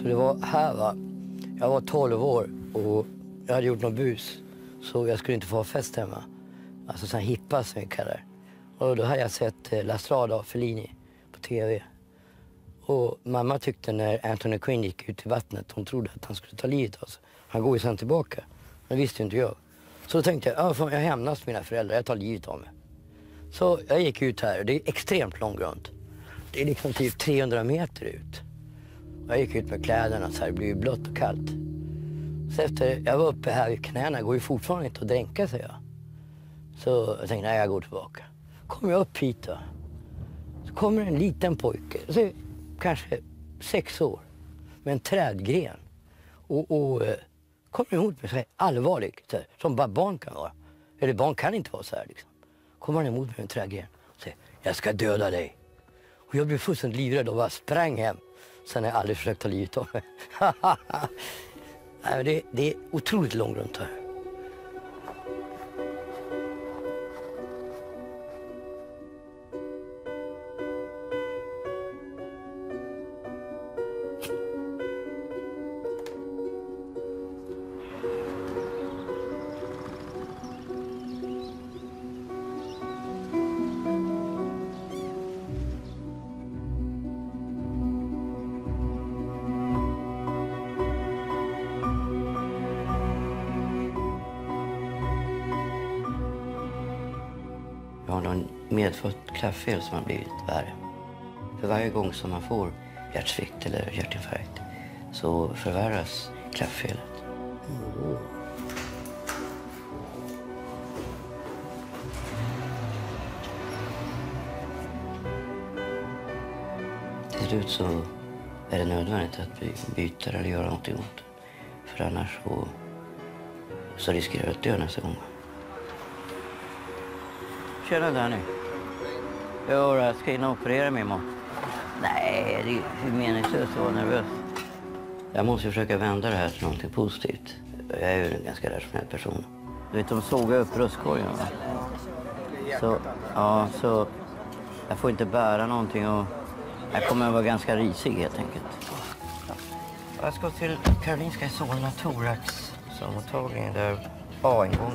Alltså det var här va. Jag var 12 år och jag hade gjort något bus. Så jag skulle inte få ha fest hemma. Alltså sån här hippa som vi kallar det. Och då hade jag sett La Strada av Fellini på tv. Och mamma tyckte när Anthony Quinn gick ut i vattnet, hon trodde att han skulle ta livet av sig. Han går ju sen tillbaka. Men det visste inte jag. Så då tänkte jag, jag hämnas mina föräldrar, jag tar livet av mig. Så jag gick ut här och det är extremt långgrunt. Det är liksom typ 300 meter ut. Jag gick ut med kläderna så här, det blev ju blött och kallt. Så efter jag var uppe här vid knäna, går ju fortfarande inte att dränka sig. Så jag tänkte, nej jag går tillbaka. Kommer jag upp hit då. Så kommer en liten pojke, så kanske 6 år, med en trädgren. Och kommer emot mig så här, allvarligt, så här, som bara barn kan vara. Eller barn kan inte vara så här liksom. Kommer han emot mig med en trädgren och säger, jag ska döda dig. Och jag blev fullständigt livrädd och bara sprang hem. Sen har jag aldrig försökt ta livet av mig. Det är otroligt långt runt här. Jag har någon medfött klaffel som har blivit värre. För varje gång som man får hjärtsvikt eller hjärtinfarkt så förvärras klafffelet. Till slut så är det nödvändigt att vi byter eller gör någonting åt det. För annars så riskerar jag att dö nästa gång. Tjena Danny. Jag ska in och operera mig imorgon. Nej, det är meningslöst att vara nervös. Jag måste försöka vända det här till någonting positivt. Jag är ju en ganska rationell person. Du vet, de sågar upp bröstkorgen. Så jag får inte bära någonting och jag kommer att vara ganska risig helt enkelt. Jag ska till Karolinska i Solna thorax, som mottagningen där A-ingången.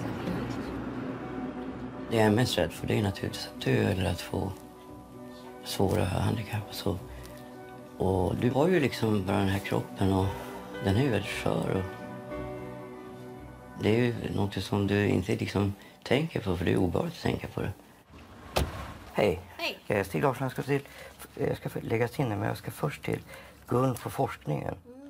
Det jag är mest rädd för det är naturligtvis att dö eller att få svåra handikapp. Och du har ju liksom bara den här kroppen och den är ju väldigt skör. Och det är ju något som du inte liksom tänker på, för det är obehagligt att tänka på det. Hej. Hej. Stig Larsson, jag ska läggas in, men jag ska först till Gun på forskningen.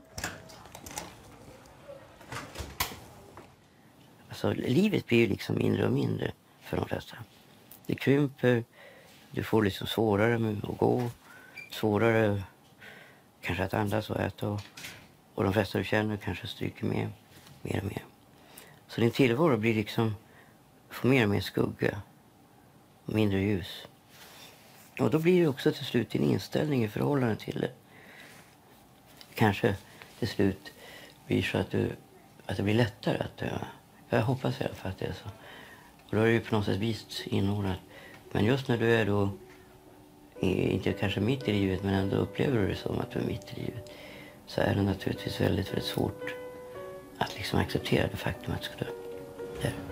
Alltså, livet blir ju liksom mindre och mindre för de flesta. Det krymper, du får liksom svårare med att gå, svårare kanske att andas och äta. Och de flesta du känner kanske stryker med mer och mer. Så din tillvaro blir liksom, får mer och mer skugga, mindre ljus. Och då blir det också till slut din inställning i förhållande till det. Kanske till slut blir så att det blir lättare att dö. Jag hoppas i alla fall att det är så. Och då är det ju på något sätt vist inordnat. Men just när du är då, inte kanske mitt i livet, men ändå upplever du det som att du är mitt i livet, så är det naturligtvis väldigt, väldigt svårt att liksom acceptera det faktum att du ska dö. Det är det.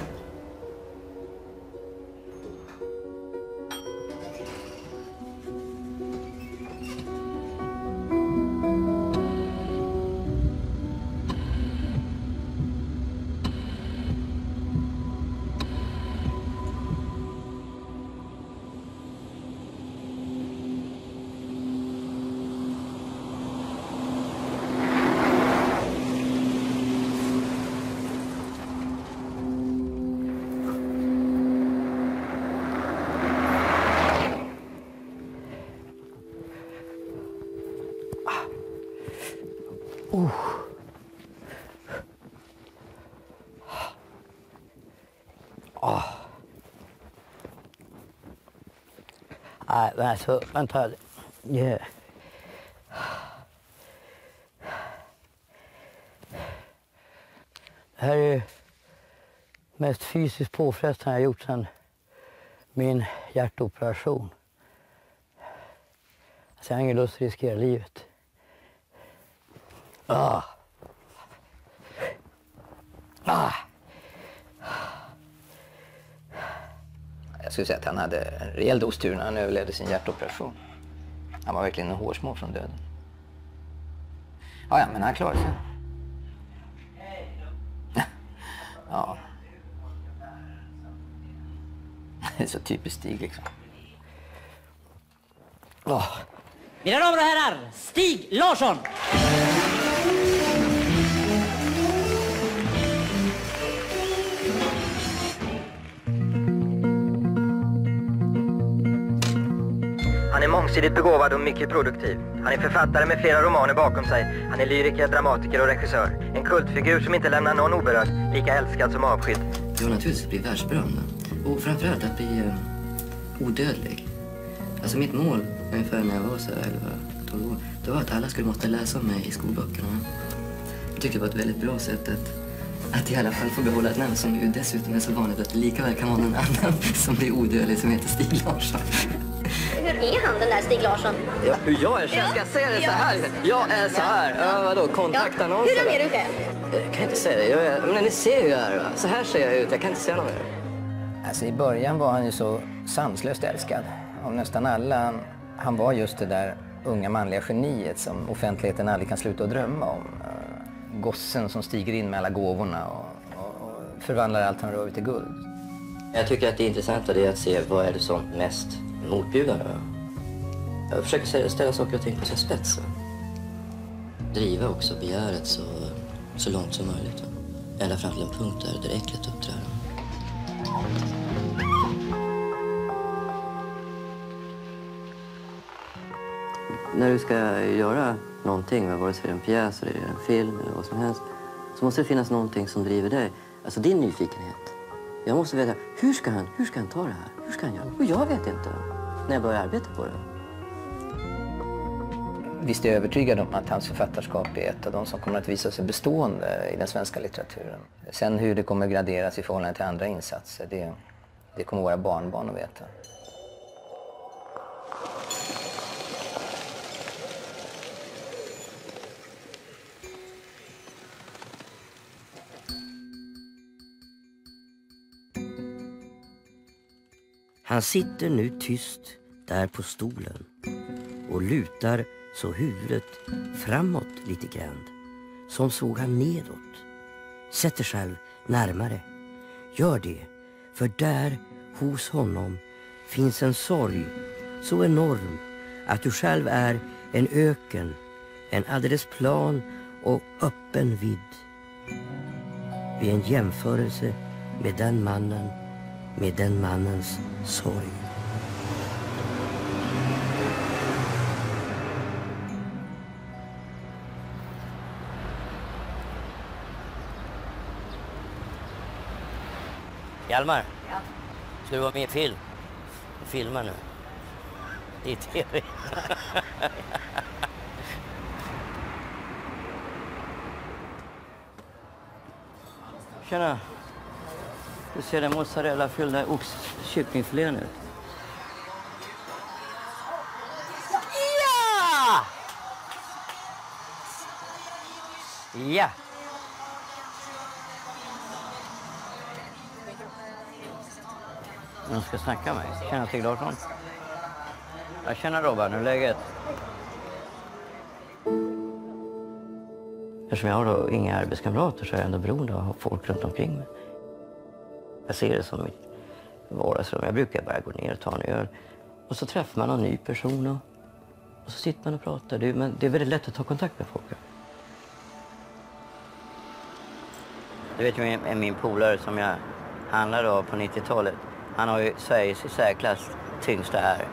Nej, men alltså, vänta. Yeah. Det här är mest fysiskt påfrestande jag gjort sedan min hjärtoperation. Alltså, jag har ingen lust att riskera livet. Ah. Ah. Jag skulle säga att han hade en rejäl dostur när han överlevde sin hjärtoperation. Han var verkligen en hårsmån från döden. Ja, men han klarade sig. Ja. Det är så typiskt Stig liksom. Oh. Mina damer och herrar, Stig Larsson! Han är mångsidigt begåvad och mycket produktiv. Han är författare med flera romaner bakom sig. Han är lyriker, dramatiker och regissör. En kultfigur som inte lämnar någon oberörd, lika älskad som avskydd. Det var naturligtvis att bli världsberömd. Och framförallt att bli odödlig. Alltså mitt mål, ungefär när jag var så 11-12 år, det var att alla skulle måste läsa om mig i skolböckerna. Jag tyckte det var ett väldigt bra sätt att i alla fall få behålla ett namn som ju dessutom är så vanligt att det lika väl kan vara någon annan som blir odödlig som heter Stig Larsson. Hur är han, den där Stig Larsson? Ja, hur jag är? Ska jag säga det så här? Jag är så här. Ja, vadå? Kontaktannonser? Hur är du själv? Jag kan inte säga det. Men ni ser ju här. Va? Så här ser jag ut. Jag kan inte säga något mer. Alltså i början var han ju så sanslöst älskad av nästan alla. Han var just det där unga manliga geniet som offentligheten aldrig kan sluta att drömma om. Gossen som stiger in med alla gåvorna och förvandlar allt han rör till guld. Jag tycker att det intressanta är att se vad är det som mest motbjudande. Jag försöker ställa saker och ting på sin spets. Driva också begäret så långt som möjligt. Ända fram till en punkt där det äckligt uppträder. När du ska göra någonting, vare sig det är en pjäs eller en film eller vad som helst, så måste det finnas någonting som driver dig. Alltså din nyfikenhet. Jag måste veta, hur ska han ta det här? Hur ska han göra? Och jag vet inte när jag börjar arbeta på det. Visst är jag övertygad om att hans författarskap är ett av de som kommer att visa sig bestående i den svenska litteraturen. Sen hur det kommer graderas i förhållande till andra insatser, det kommer våra barnbarn att veta. Han sitter nu tyst där på stolen och lutar så huvudet framåt lite grann, som såg han nedåt. Sätter själv närmare. Gör det, för där hos honom finns en sorg så enorm att du själv är en öken, en alldeles plan och öppen vidd. Vid en jämförelse med den mannens sorg. Hjalmar, ska du vara med i film? Filma nu. I tv. Tjena. Du ser den mozzarella fyllda oxkycklingfilén ut. Ja! Ja. Någon ska snacka med mig. Tjena Stig Larsson. Jag känner Robban, hur är läget? Eftersom jag har då inga arbetskamrater så är jag ändå beroende av att ha folk runt omkring mig. Jag ser det som mitt vardagsrum. Jag brukar bara gå ner och ta en öl. Och så träffar man någon ny person och så sitter man och pratar. Men det är väldigt lätt att ta kontakt med folk. Du vet ju min polare som jag handlade av på 90-talet. Han har ju Sveriges i särklass tyngsta är.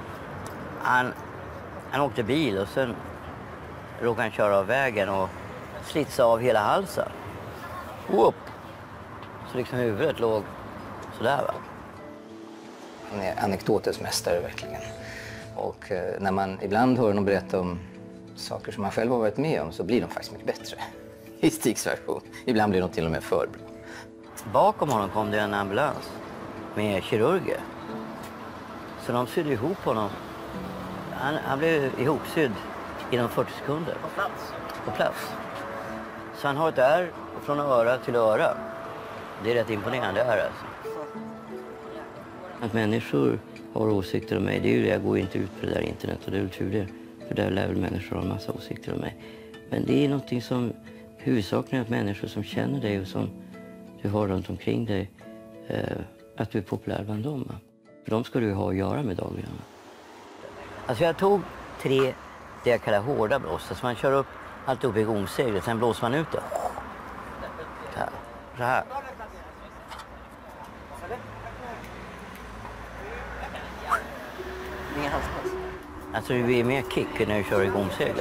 Han åkte bil och sen råkade han köra av vägen och slitsa av hela halsen. Whoop! Så liksom huvudet låg sådär, va? Han är anekdotens mästare verkligen. Och när man ibland hör honom berätta om saker som man själv har varit med om så blir de faktiskt mycket bättre i Stigs version. Ibland blir de till och med för bra. Bakom honom kom det en ambulans med kirurger. Så de sydde ihop honom. Han blev ihopsydd inom 40 sekunder. På plats. Så han har ett R från öra till öra. Det är rätt imponerande här alltså. Att människor har åsikter om mig, det är ju det. Jag går inte ut på det där internet och det är väl tur det. För där lär väl människor ha en massa åsikter om mig. Men det är någonting som huvudsakligen att människor som känner dig och som du har runt omkring dig, att du är populär bland dem. Va? För de ska du ha att göra med dagligen. Alltså jag tog 3, det jag kallar hårda blås. Så man kör upp alltihop i gomseglet, sen blåser man ut det. Så här. Ingen halspass. Alltså det blir mer kick när du kör i gomseglet.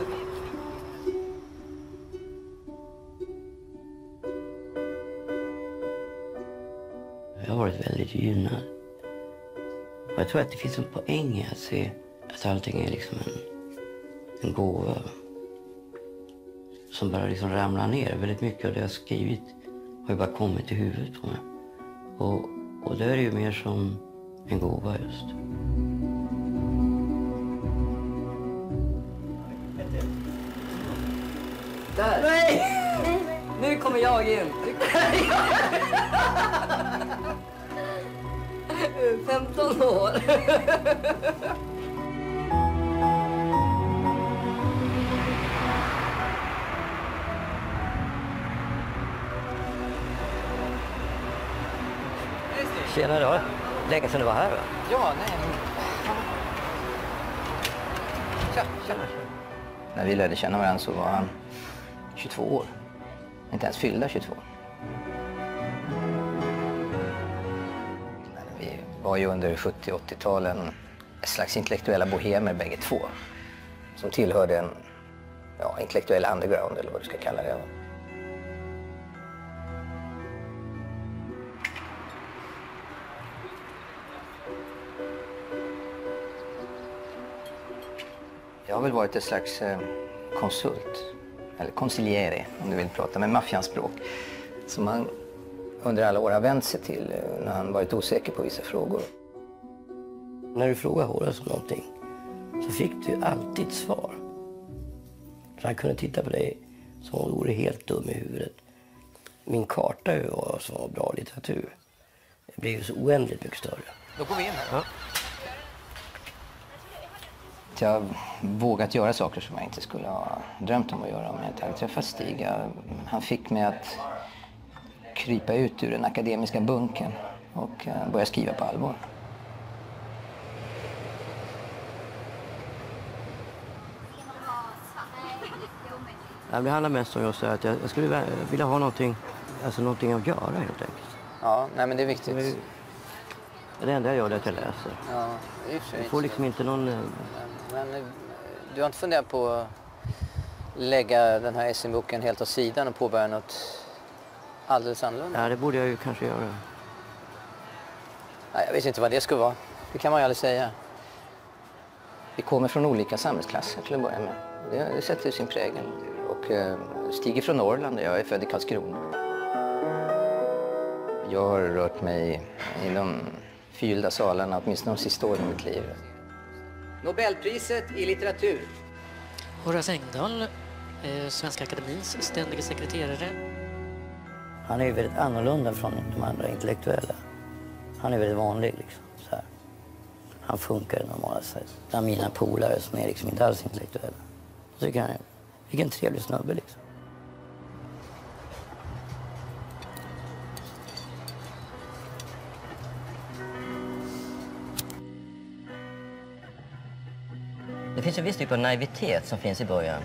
Jag har varit väldigt gynnad. Och jag tror att det finns en poäng i att se att allting är liksom en gåva. Som bara liksom ramlar ner. Väldigt mycket av det jag skrivit har ju bara kommit i huvudet på mig. Och det är ju mer som en gåva just. Där! Nej! Nu kommer jag in. 15 år. Tjena då. Länge sedan du var här va? Ja, nej. Tjena. När vi lärde känna varandra så var han 22 år. Inte ens fyllda 22. Vi var ju under 70- och 80-talen ett slags intellektuella bohemer bägge två. Som tillhörde en intellektuell underground eller vad du ska kalla det. Jag har väl varit ett slags konsult, eller consigliere om du vill prata med maffians språk, som han under alla år har vänt sig till när han varit osäker på vissa frågor. När du frågade Horace om någonting så fick du alltid svar. Så han kunde titta på dig som om du vore helt dum i huvudet. Min karta var så bra litteratur. Det blev ju så oändligt mycket större. Då går vi in här. Ja. Jag har vågat göra saker som jag inte skulle ha drömt om att göra om jag inte hade träffat Stig. Han fick mig att krypa ut ur den akademiska bunken och börja skriva på allvar. Det handlar mest om att jag skulle vilja ha någonting att göra helt enkelt. Ja, nej men det är viktigt. Det enda jag gör är att jag läser. Ja, det är för Jag får liksom inte någon... Men du har inte funderat på att lägga den här SM-boken helt åt sidan och påbörja något alldeles annorlunda? Ja, det borde jag ju kanske göra. Nej, jag vet inte vad det skulle vara. Det kan man ju aldrig säga. Vi kommer från olika samhällsklasser till att börja med. Det sätter sin prägel. Och Stig är från Norrland och jag är född i Karlskrona. Jag har rört mig i de fyllda salarna åtminstone de sista åren i mitt liv. Nobelpriset i litteratur. Horace Engdahl, Svenska Akademins ständiga sekreterare. Han är ju väldigt annorlunda från de andra intellektuella. Han är väldigt vanlig liksom. Så här. Han funkar i normala sätt. Bland mina polare som är liksom inte alls intellektuella. Så tycker han, vilken trevlig snubbe liksom. Det finns en viss typ av naivitet som finns i början.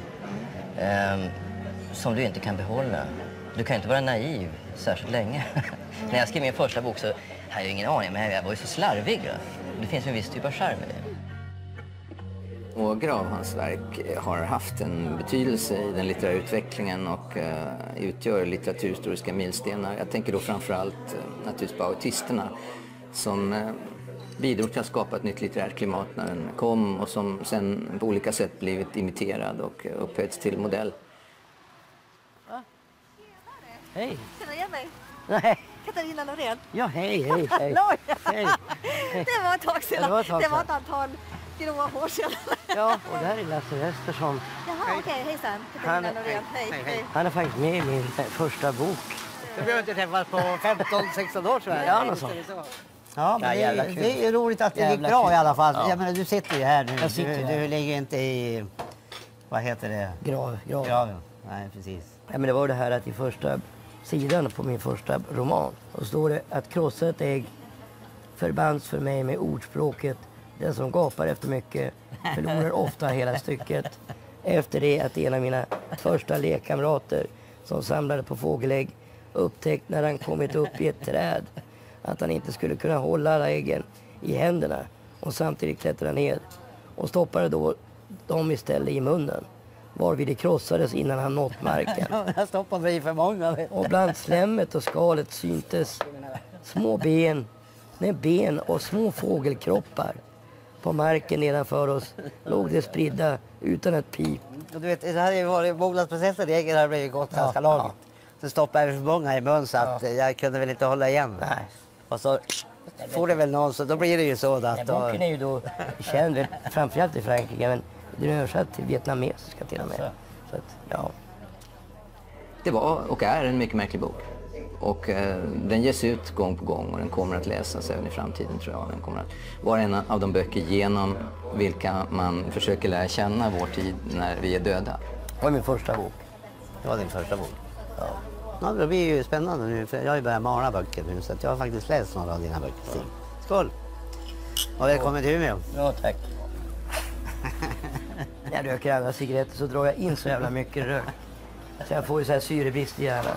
Som du inte kan behålla. Du kan inte vara naiv särskilt länge. När jag skrev min första bok så hade jag ingen aning, men jag var ju så slarvig. Det finns en viss typ av charm i det. Några av hans verk har haft en betydelse i den litterära utvecklingen och utgör litteraturhistoriska milstenar. Jag tänker då framförallt naturligtvis på autisterna som bidrog till att skapa ett nytt litterärt klimat när den kom och som sen på olika sätt blivit imiterad och upphöjts till modell. Hej! Känner du igen mig? Nej. Katarina Norén. Ja, hej. Hallå! Hej. Det var ett tag sedan. Ja, det var ett tag Det var sedan. ett antal gråa hårsedeln. Ja, och det här är Lasse Westersson. Jaha, okej, hejsan. Katarina Norén. Hej. Han är faktiskt med i min första bok. Så vi har inte träffats på 15-16 år så här. Ja, något sånt. Ja, men det är roligt att det gick bra i alla fall. Jag menar, du sitter ju här nu. Du ligger inte i, vad heter det? Graven. Nej, precis. Ja, men det var det här att i första sidan på min första roman. Och står det att krossa ett ägg förbands för mig med ordspråket: den som gapar efter mycket förlorar ofta hela stycket. Efter det att en av mina första lekkamrater som samlade på fågelägg upptäckt när han kommit upp i ett träd att han inte skulle kunna hålla alla äggen i händerna och samtidigt klättra ner och stoppade då dem istället i munnen, varvid det krossades innan han nått marken. Jag stoppar mig för många. Och bland slemmet och skalet syntes små ben och små fågelkroppar. På marken nedanför oss låg det spridda utan ett pip. Och du vet, det hade ju varit mognadsprocessen, det äggen hade blivit gott ganska långt. Så stoppade jag för många i mun så att jag kunde väl inte hålla igen. Nej. Och så får det väl någon, så då blir det ju så att... Boken är ju då känd framförallt i Frankrike, men den är översatt till vietnamesiska till och med. Så att, ja. Det var och är en mycket märklig bok. Och den ges ut gång på gång och den kommer att läsas även i framtiden, tror jag. Den kommer att vara en av de böcker genom vilka man försöker lära känna vår tid när vi är döda. Det var min första bok. Det var din första bok? Ja. Ja, det blir ju spännande nu, för jag har ju börjat mala böcker nu, så att jag har faktiskt läst några av dina böcker. Ja. Skål! Och välkommen till Umeå. Ja, tack. När jag röker andra cigaretter så drar jag in så jävla mycket rök. Så jag får ju så här syrebrist i hjärnan.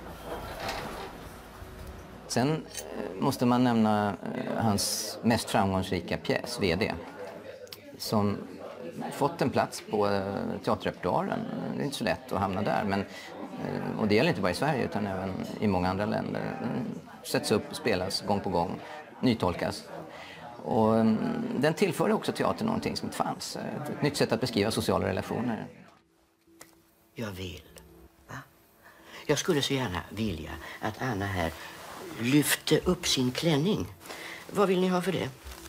Sen måste man nämna hans mest framgångsrika pjäs, VD, som fått en plats på teaterrepertoaren. Det är inte så lätt att hamna där, men, och det gäller inte bara i Sverige utan även i många andra länder. Den sätts upp och spelas gång på gång, nytolkas. Och den tillförde också teatern någonting som inte fanns. Ett nytt sätt att beskriva sociala relationer. Jag vill. Va? Jag skulle så gärna vilja att Anna här lyfte upp sin klänning. Vad vill ni ha för det?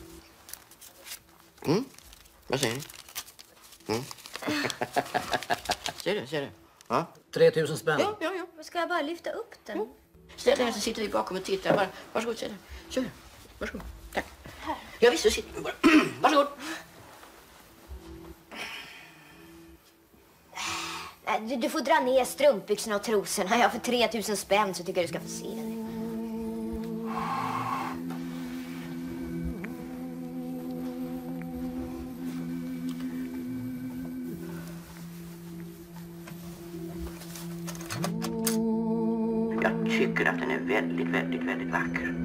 Mm? Vad säger ni? Mm. Ser du? Ja. 3000 spänn. Ja. Ska jag bara lyfta upp den? Mm. Ställ dig här så sitter vi bakom och tittar. Bara, varsågod, säg det. Så, varsågod. Tack. Här. Ja, visst, så sitter bara. Varsågod. Du får dra ner strumpbyxorna och trosorna. Ja, för 3000 spänn så tycker jag du ska få se det. Jag tycker att den är väldigt, väldigt, väldigt vacker.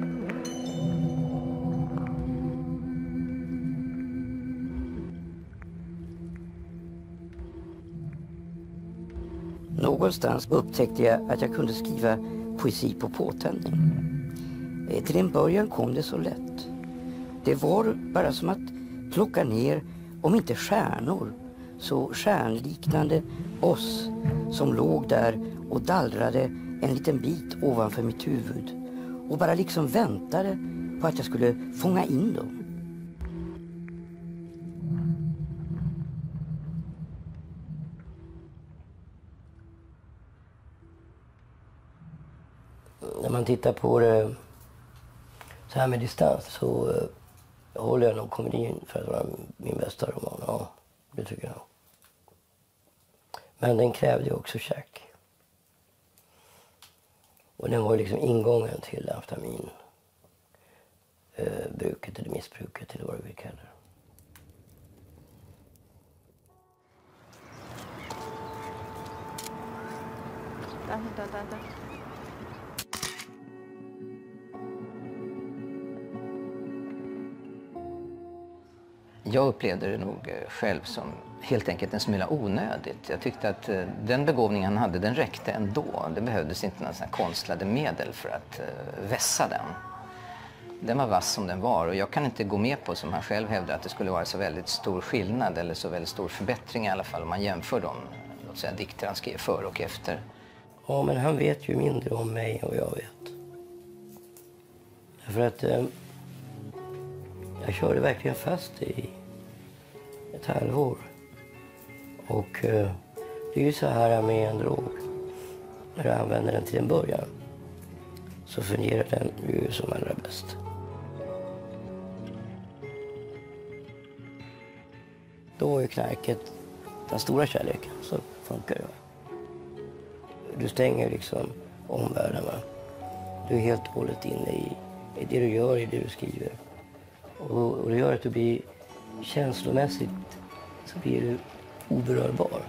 Någonstans upptäckte jag att jag kunde skriva poesi på påtändning. Till en början kom det så lätt. Det var bara som att plocka ner, om inte stjärnor, så stjärnliknande oss som låg där och dallrade en liten bit ovanför mitt huvud och bara liksom väntade på att jag skulle fånga in dem. När man tittar på det så här med distans så håller jag nog komedin för att vara min bästa roman. Ja, det tycker jag. Men den krävde ju också käk. Och den var liksom ingången till amfetamin. Bruket eller missbruket eller vad du vill kalla det. Vänta. Jag upplevde det nog själv som helt enkelt en smula onödigt. Jag tyckte att den begåvning han hade, den räckte ändå. Det behövdes inte några sådana konstlade medel för att vässa den. Den var vass som den var och jag kan inte gå med på, som han själv hävdar, att det skulle vara så väldigt stor skillnad eller så väldigt stor förbättring i alla fall om man jämför de, låt säga, dikter han skrev före och efter. Ja, men han vet ju mindre om mig och jag vet. Därför att jag körde verkligen fast ett halvår. Och det är ju så här med en drog. När du använder den till en början så fungerar den ju som allra bäst. Då är knarket den stora kärleken, så funkar det. Du stänger liksom omvärlden. Va? Du är helt och hållet inne i det du gör, i det du skriver. Och det gör att du blir känslomässigt så blir du oberörbar.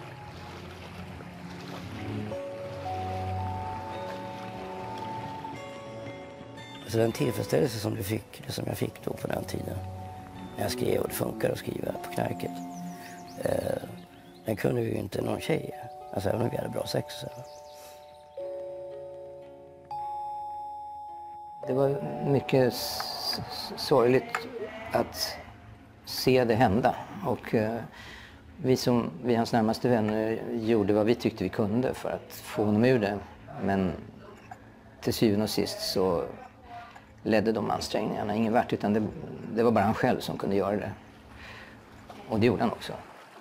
Så den tillfredsställelse som du fick, det som jag fick då på den tiden när jag skrev, och det funkar att skriva på knarket, den kunde ju inte någon tjej, alltså även om vi hade bra sex. Så. Det var mycket sorgligt att se det hända, och vi hans närmaste vänner gjorde vad vi tyckte vi kunde för att få honom ur det, men till syvende och sist så ledde de ansträngningarna ingen vart, utan det var bara han själv som kunde göra det. Och det gjorde han också.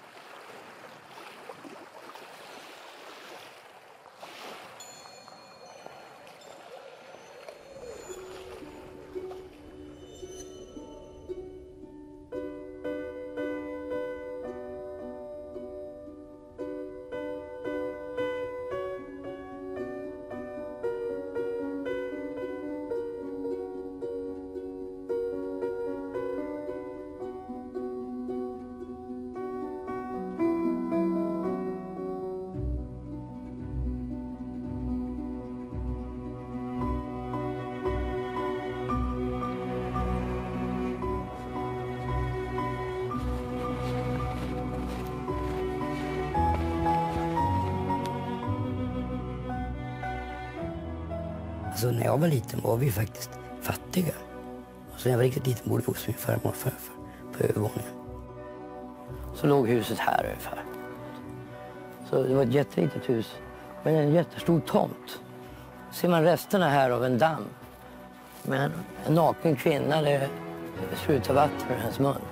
Alltså när jag var liten var vi faktiskt fattiga. Så när jag var riktigt liten bodde vi hos min farmor och farfar på övervåningen. Så låg huset här ungefär. Så det var ett jättelitet hus, men en jättestor tomt. Ser man resterna här av en damm. Men en naken kvinna, det sprutar vatten ur hennes mun.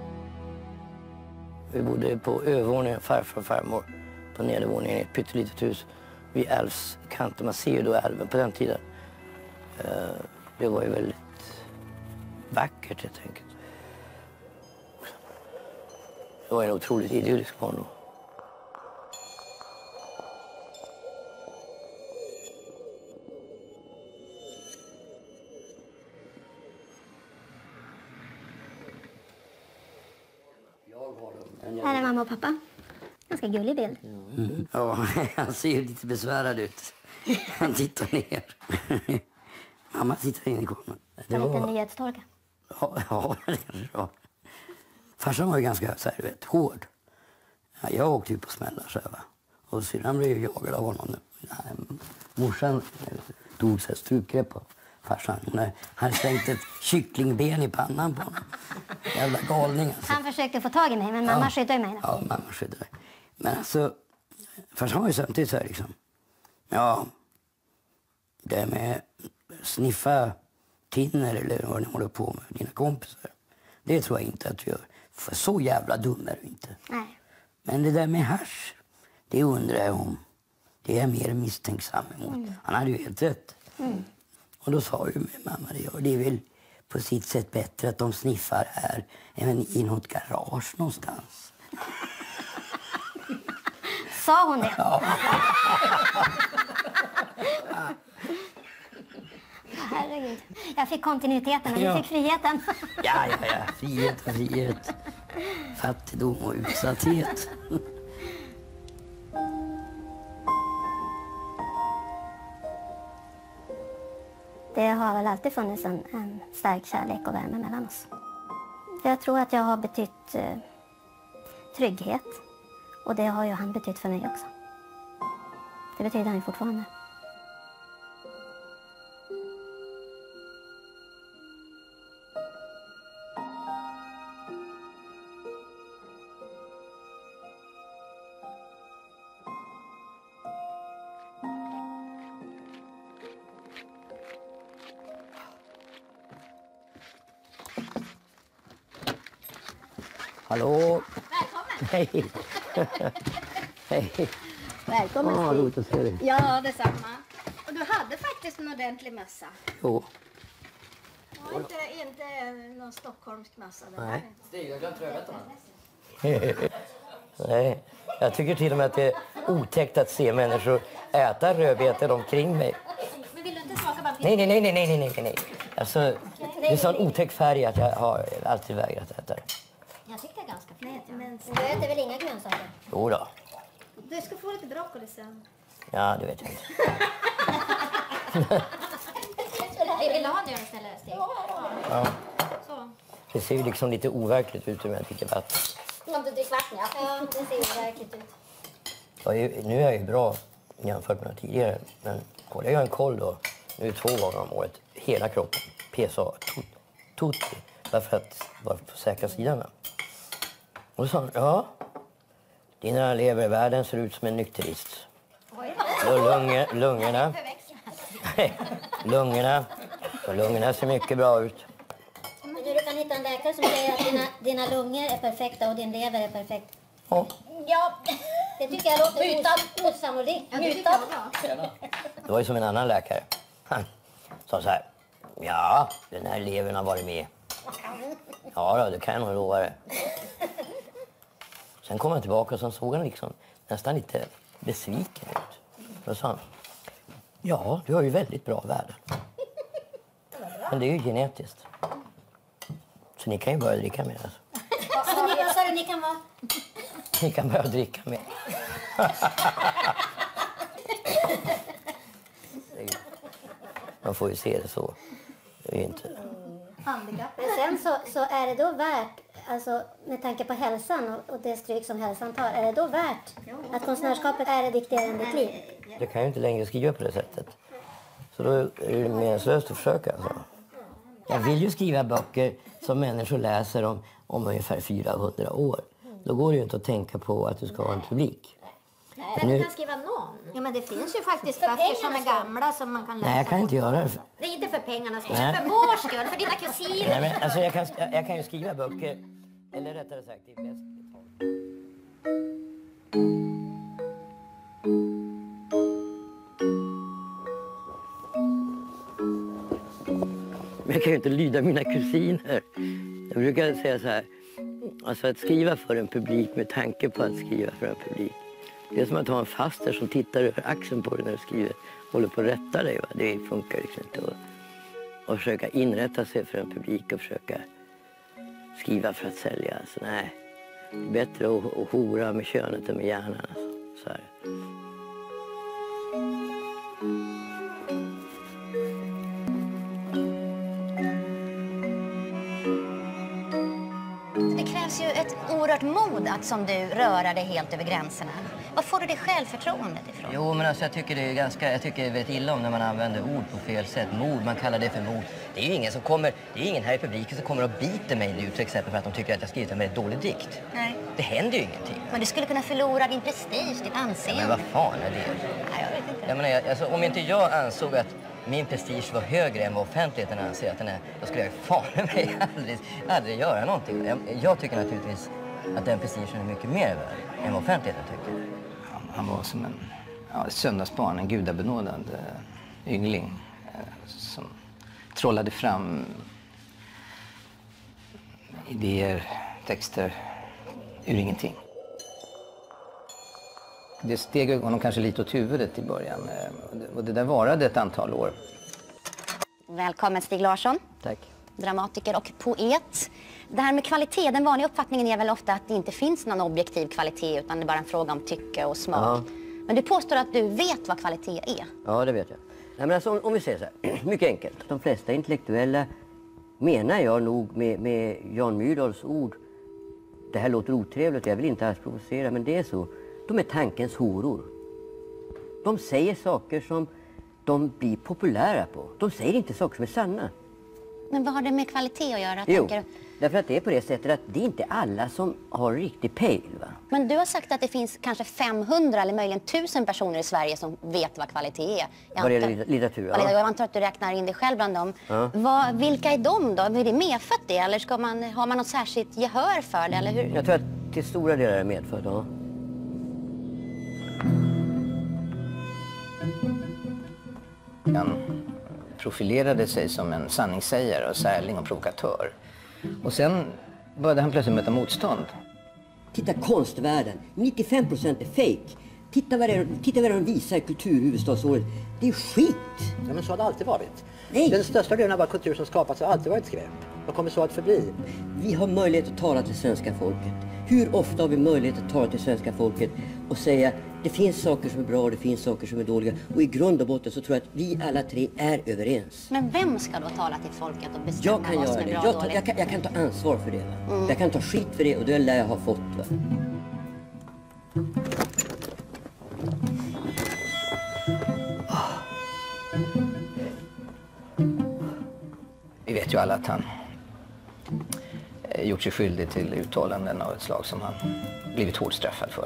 Vi bodde på övervåningen, farfar och farmor, på nedervåningen i ett pyttelitet hus vid älvskanten. Man ser ju då älven på den tiden. Det var ju väldigt vackert helt enkelt. Det var en otroligt idyllisk barndom. Här är mamma och pappa. Ganska gullig bild. Mm. Ja, han ser ju lite besvärad ut. Han tittar ner. Mamma tittar in i kameran. Det var lite nyhetstorka. Ja, det är bra. Farsan var ju ganska så här, vet, hård. Ja, jag åkte ju på smällar så här, va. Och syrran blev ju jagad av honom. Morsan tog sig strupgrepp på farsan. Han slängde ett kycklingben i pannan på honom. Jävla galning alltså. Han försökte få tag i mig, men mamma skyddade mig. Ja, mamma skyddade mig. Men alltså, farsan var ju samtidigt så här liksom. Ja, det med sniffa tinner eller vad ni håller på med dina kompisar. Det tror jag inte att du gör. För så jävla dum är du inte. Nej. Men det där med hasch, det undrar jag om. Det är jag mer misstänksam emot. Mm. Han hade ju helt rätt. Mm. Och då sa ju min mamma det är väl på sitt sätt bättre att de sniffar här än i något garage någonstans. Sa hon det? Ja. Herregud. Jag fick kontinuiteten, men du fick friheten. Ja. Frihet. Fattigdom och utsatthet. Det har väl alltid funnits en stark kärlek och värme mellan oss. Jag tror att jag har betytt trygghet. Och det har ju han betytt för mig också. Det betyder han ju fortfarande. Hallå! Välkommen! Hej! Hej! Välkommen, Stig. Roligt att se dig. Ja, detsamma. Och du hade faktiskt en ordentlig mössa. Jo. Och inte någon stockholmsk mössa. Nej. Stig, jag har glömt rödbetorna. Nej, jag tycker till och med att det är otäckt att se människor äta rödbetor omkring mig. Men vill du inte smaka bara? Nej. Alltså, det är sån otäck färg att jag har alltid vägrat äta det. Jag tycker det är ganska fnet. Men du äter väl inga grönsaker? Jo då. Du ska få lite broccoli sen. Ja, det vet jag inte. Vill du ha det istället, Stig? Ja. Så. Det ser ju liksom lite overkligt ut om jag dricker vatten. Om du dricker vatten, ja. Ja, det ser overkligt ut. Nu är jag ju bra jämfört med tidigare. Men kollar jag en koll då, nu 2 gånger om året, hela kroppen, PSA, tutti, bara för att vara på säkra sidan. Och så sa han, ja, dina levervärden ser ut som en nykterist. Lungorna ser mycket bra ut. Men du kan hitta en läkare som säger att dina lungor är perfekta och din lever är perfekt. Ja. Ja, det tycker jag låter osannolikt. Det var ju som en annan läkare. Han sa så här, ja, den här levern har varit med. Ja då, det kan jag nog lova det. Sen kom han tillbaka och så såg han liksom nästan lite besviken ut. Då sa han, ja, du har ju väldigt bra värden. Men det är ju genetiskt. Så ni kan ju börja dricka mer. Alltså. Vad sa du, ni kan vara? Ni kan börja dricka mer. Man får ju se det så. Det är ju inte... Men sen så är det då värt, alltså med tanke på hälsan och det stryk som hälsan tar, är det då värt att konstnärskapet är det viktigare än ditt liv? Det kan ju inte längre skriva på det sättet. Så då är det meningslöst att försöka. Alltså. Jag vill ju skriva böcker som människor läser om ungefär 400 år. Då går det ju inte att tänka på att du ska ha en publik. Men du kan skriva någon. Ja, men det finns ju faktiskt böcker som är gamla som man kan läsa. Nej, jag kan inte göra det. Det är inte för pengarnas skull, för vår skull, för dina kusiner. Nej, men alltså jag kan ju skriva böcker, eller rättare sagt, det är bäst betalt. Men jag kan ju inte lyda mina kusiner. Jag brukar säga så här, alltså att skriva för en publik med tanke på att skriva för en publik. Det är som att ha en faster som tittar över axeln på dig när du skriver. Håller på att rätta dig. Va? Det funkar liksom inte. Och försöka inrätta sig för en publik och försöka skriva för att sälja. Alltså, nej, det är bättre att hora med könet än med hjärnan. Alltså. Så här. Det krävs ju ett oerhört mod att som du röra dig helt över gränserna. Var får du det självförtroendet ifrån? Jo, men alltså jag tycker det är väldigt illa om när man använder ord på fel sätt. Mod, man kallar det för mod. Det är ju ingen här i publiken som kommer och biter mig nu till exempel för att de tycker att jag skrivit en väldigt dålig dikt. Nej. Det händer ju ingenting. Men du skulle kunna förlora din prestige, ditt anseende. Men vad fan är det? Nej, jag vet inte. Jag menar, alltså, om inte jag ansåg att min prestige var högre än vad offentligheten anser att den är, då skulle jag fan mig aldrig göra någonting. Jag tycker naturligtvis att den prestigen är mycket mer värd än vad offentligheten tycker. Han var som ett söndagsbarn, en gudabenådad yngling som trollade fram idéer, texter ur ingenting. Det steg honom kanske lite åt huvudet i början och det där varade ett antal år. Välkommen Stig Larsson. Tack. Dramatiker och poet. Det här med kvalitet, den vanliga uppfattningen är väl ofta att det inte finns någon objektiv kvalitet utan det är bara en fråga om tycke och smak. Ja. Men du påstår att du vet vad kvalitet är. Ja, det vet jag. Nej, men alltså, om vi säger så här, mycket enkelt. De flesta intellektuella menar jag nog med Jan Myrdals ord. Det här låter otrevligt, jag vill inte alls provocera, men det är så. De är tankens horor. De säger saker som de blir populära på. De säger inte saker som är sanna. Men vad har det med kvalitet att göra? Jo, därför att det är på det sättet att det är inte alla som har riktig pejl, va? Men du har sagt att det finns kanske 500 eller möjligen 1000 personer i Sverige som vet vad kvalitet är. Vad är det litteratur? Ja. Jag antar att du räknar in dig själv bland dem. Ja. Vilka är de då? Är det medfött det? Eller har man något särskilt gehör för det? Eller hur? Jag tror att till stora delar är medfött, ja. Han profilerade sig som en sanningssägare och särling och provokatör. Och sen började han plötsligt möta motstånd. Titta konstvärlden, 95% är fake. Titta vad de visar i kulturhuvudstadsåret. Det är skit. Ja, men så har det alltid varit. Nej. Den största delen av vår kultur som skapats har alltid varit skräp. Och kommer så att förbli. Vi har möjlighet att tala till svenska folket. Hur ofta har vi möjlighet att tala till svenska folket och säga det finns saker som är bra och det finns saker som är dåliga. Och i grund och botten så tror jag att vi alla tre är överens. Men vem ska då tala till folket och bestämma jag kan vad som göra är det. bra och dåligt? Jag kan ta ansvar för det. Jag kan ta skit för det och det lär jag ha fått. Va? Vi vet ju alla att han gjort sig skyldig till uttalanden av ett slag som han blivit hårt straffad för.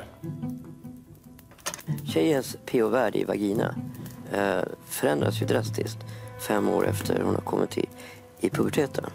Tjejens pH-värde i vagina förändras ju drastiskt 5 år efter hon har kommit i puberteten.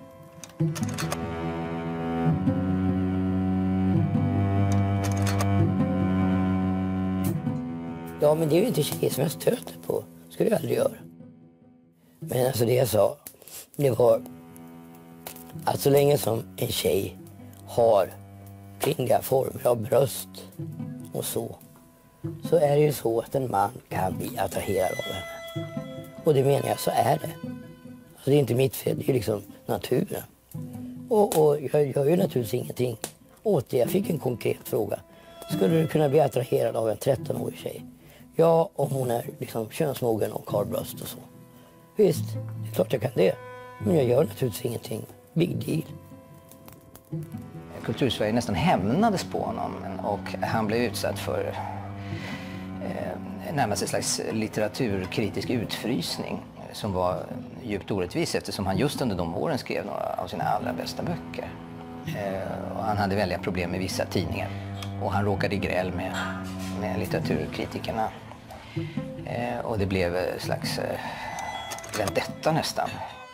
Ja, men det är ju inte tjejer som jag stöter på. Skulle jag aldrig göra. Men alltså det jag sa, det var att så länge som en tjej har kvinnliga former av bröst och så är det ju så att en man kan bli attraherad av henne. Och det menar jag, så är det. Alltså det är inte mitt fel, det är ju liksom naturen. Och jag gör ju naturligtvis ingenting åt det. Jag fick en konkret fråga. Skulle du kunna bli attraherad av en 13-årig tjej? Ja, om hon är liksom könsmogen och har bröst och så. Visst, det är klart jag kan det. Men jag gör naturligtvis ingenting. Big deal. Kultursverige nästan hämnades på honom och han blev utsatt för närmast en slags litteraturkritisk utfrysning som var djupt orättvis eftersom han just under de åren skrev några av sina allra bästa böcker. Och han hade väldiga problem med vissa tidningar och han råkade i gräl med litteraturkritikerna. Och det blev en slags vendetta nästan.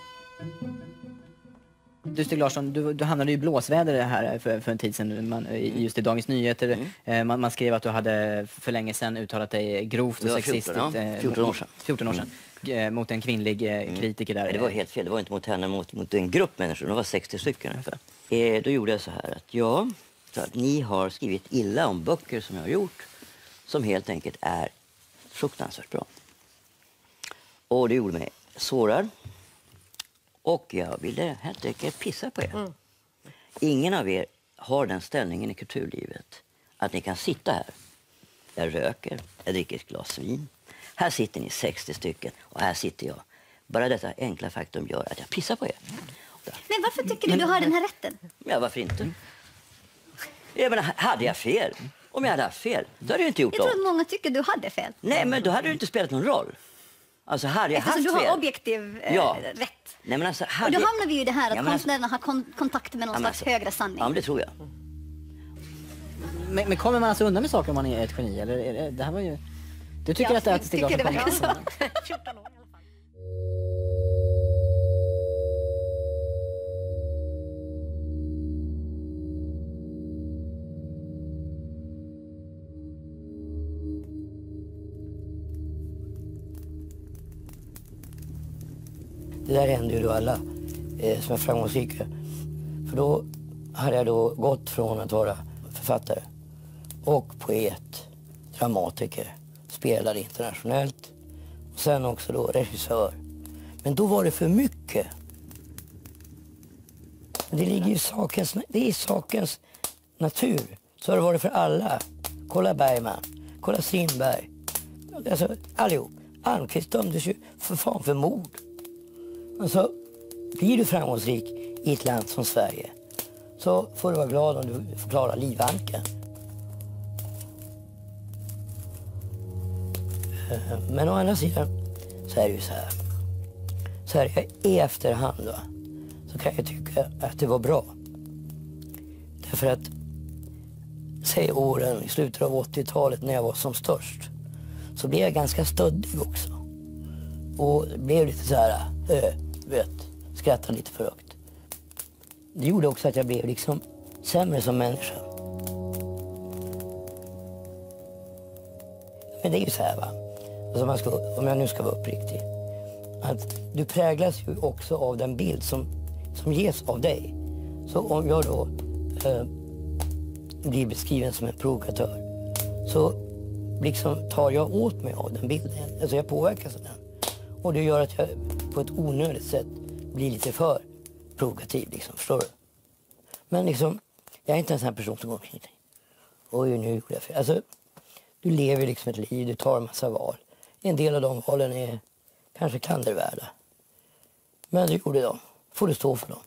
Du Stig Larsson, du hamnade i blåsväder här för en tid sedan, just i Dagens Nyheter. Man skrev att du hade för länge sedan uttalat dig grovt och sexistiskt. 14 år sedan. 14 år sedan. Mot en kvinnlig kritiker där. Det var helt fel, det var inte mot henne, mot en grupp människor, det var 60 stycken ungefär. Då gjorde jag så här att ni har skrivit illa om böcker som jag har gjort, som helt enkelt är fruktansvärt bra. Och det gjorde mig sårad. Och jag ville helt enkelt pissa på er. Ingen av er har den ställningen i kulturlivet att ni kan sitta här. Jag röker, jag dricker ett glas vin. Här sitter ni 60 stycken och här sitter jag. Bara detta enkla faktum gör att jag pissar på er. Men varför tycker du har den här rätten? Ja, varför inte? Jag menar, hade jag fel? Om jag hade haft fel, då hade jag inte gjort Jag tror att många tycker du hade fel. Nej, men då hade det inte spelat någon roll. Alltså hade jag haft fel. Eftersom du har objektiv rätt. Nej, men alltså, och då hamnar vi ju i det här att konstnärerna har kontakt med någon slags högre sanning. Ja, men det tror jag. Men kommer man alltså undan med saker om man är ett geni? Eller är det här var ju... Du tycker att det är Stig Larsson kommer undan? 14 år i alla fall. Det där händer ju då alla som är framgångsrika. För då hade jag då gått från att vara författare och poet, dramatiker, spelade internationellt och sen också då regissör. Men då var det för mycket. Det ligger ju i sakens natur. Så har det varit för alla. Kolla Bergman, kolla Strindberg. Alltså allihop. Almqvist dömdes ju för fan för mord. Alltså, blir du framgångsrik i ett land som Sverige så får du vara glad om du får klara livhanken. Men å andra sidan så är det ju så här. så här i efterhand då, så kan jag tycka att det var bra. Därför att, säg åren i slutet av 80-talet när jag var som störst, så blev jag ganska stöddig också. Och blev lite så här, skrattade lite för högt. Det gjorde också att jag blev liksom sämre som människa. Men det är ju så här, va. Alltså om jag nu ska vara uppriktig. Att du präglas ju också av den bild som ges av dig. Så om jag då blir beskriven som en provokatör, så liksom tar jag åt mig av den bilden. Alltså jag påverkas av den. Och det gör att jag på ett onödigt sätt blir lite för provokativ, liksom, förstår du? Men liksom, jag är inte en sån här person som går omkring dig. Oj, nu gjorde jag fel. Alltså, du lever liksom ett liv, du tar en massa val. En del av de valen är kanske klandervärda. Men du gjorde dem. Får du stå för dem.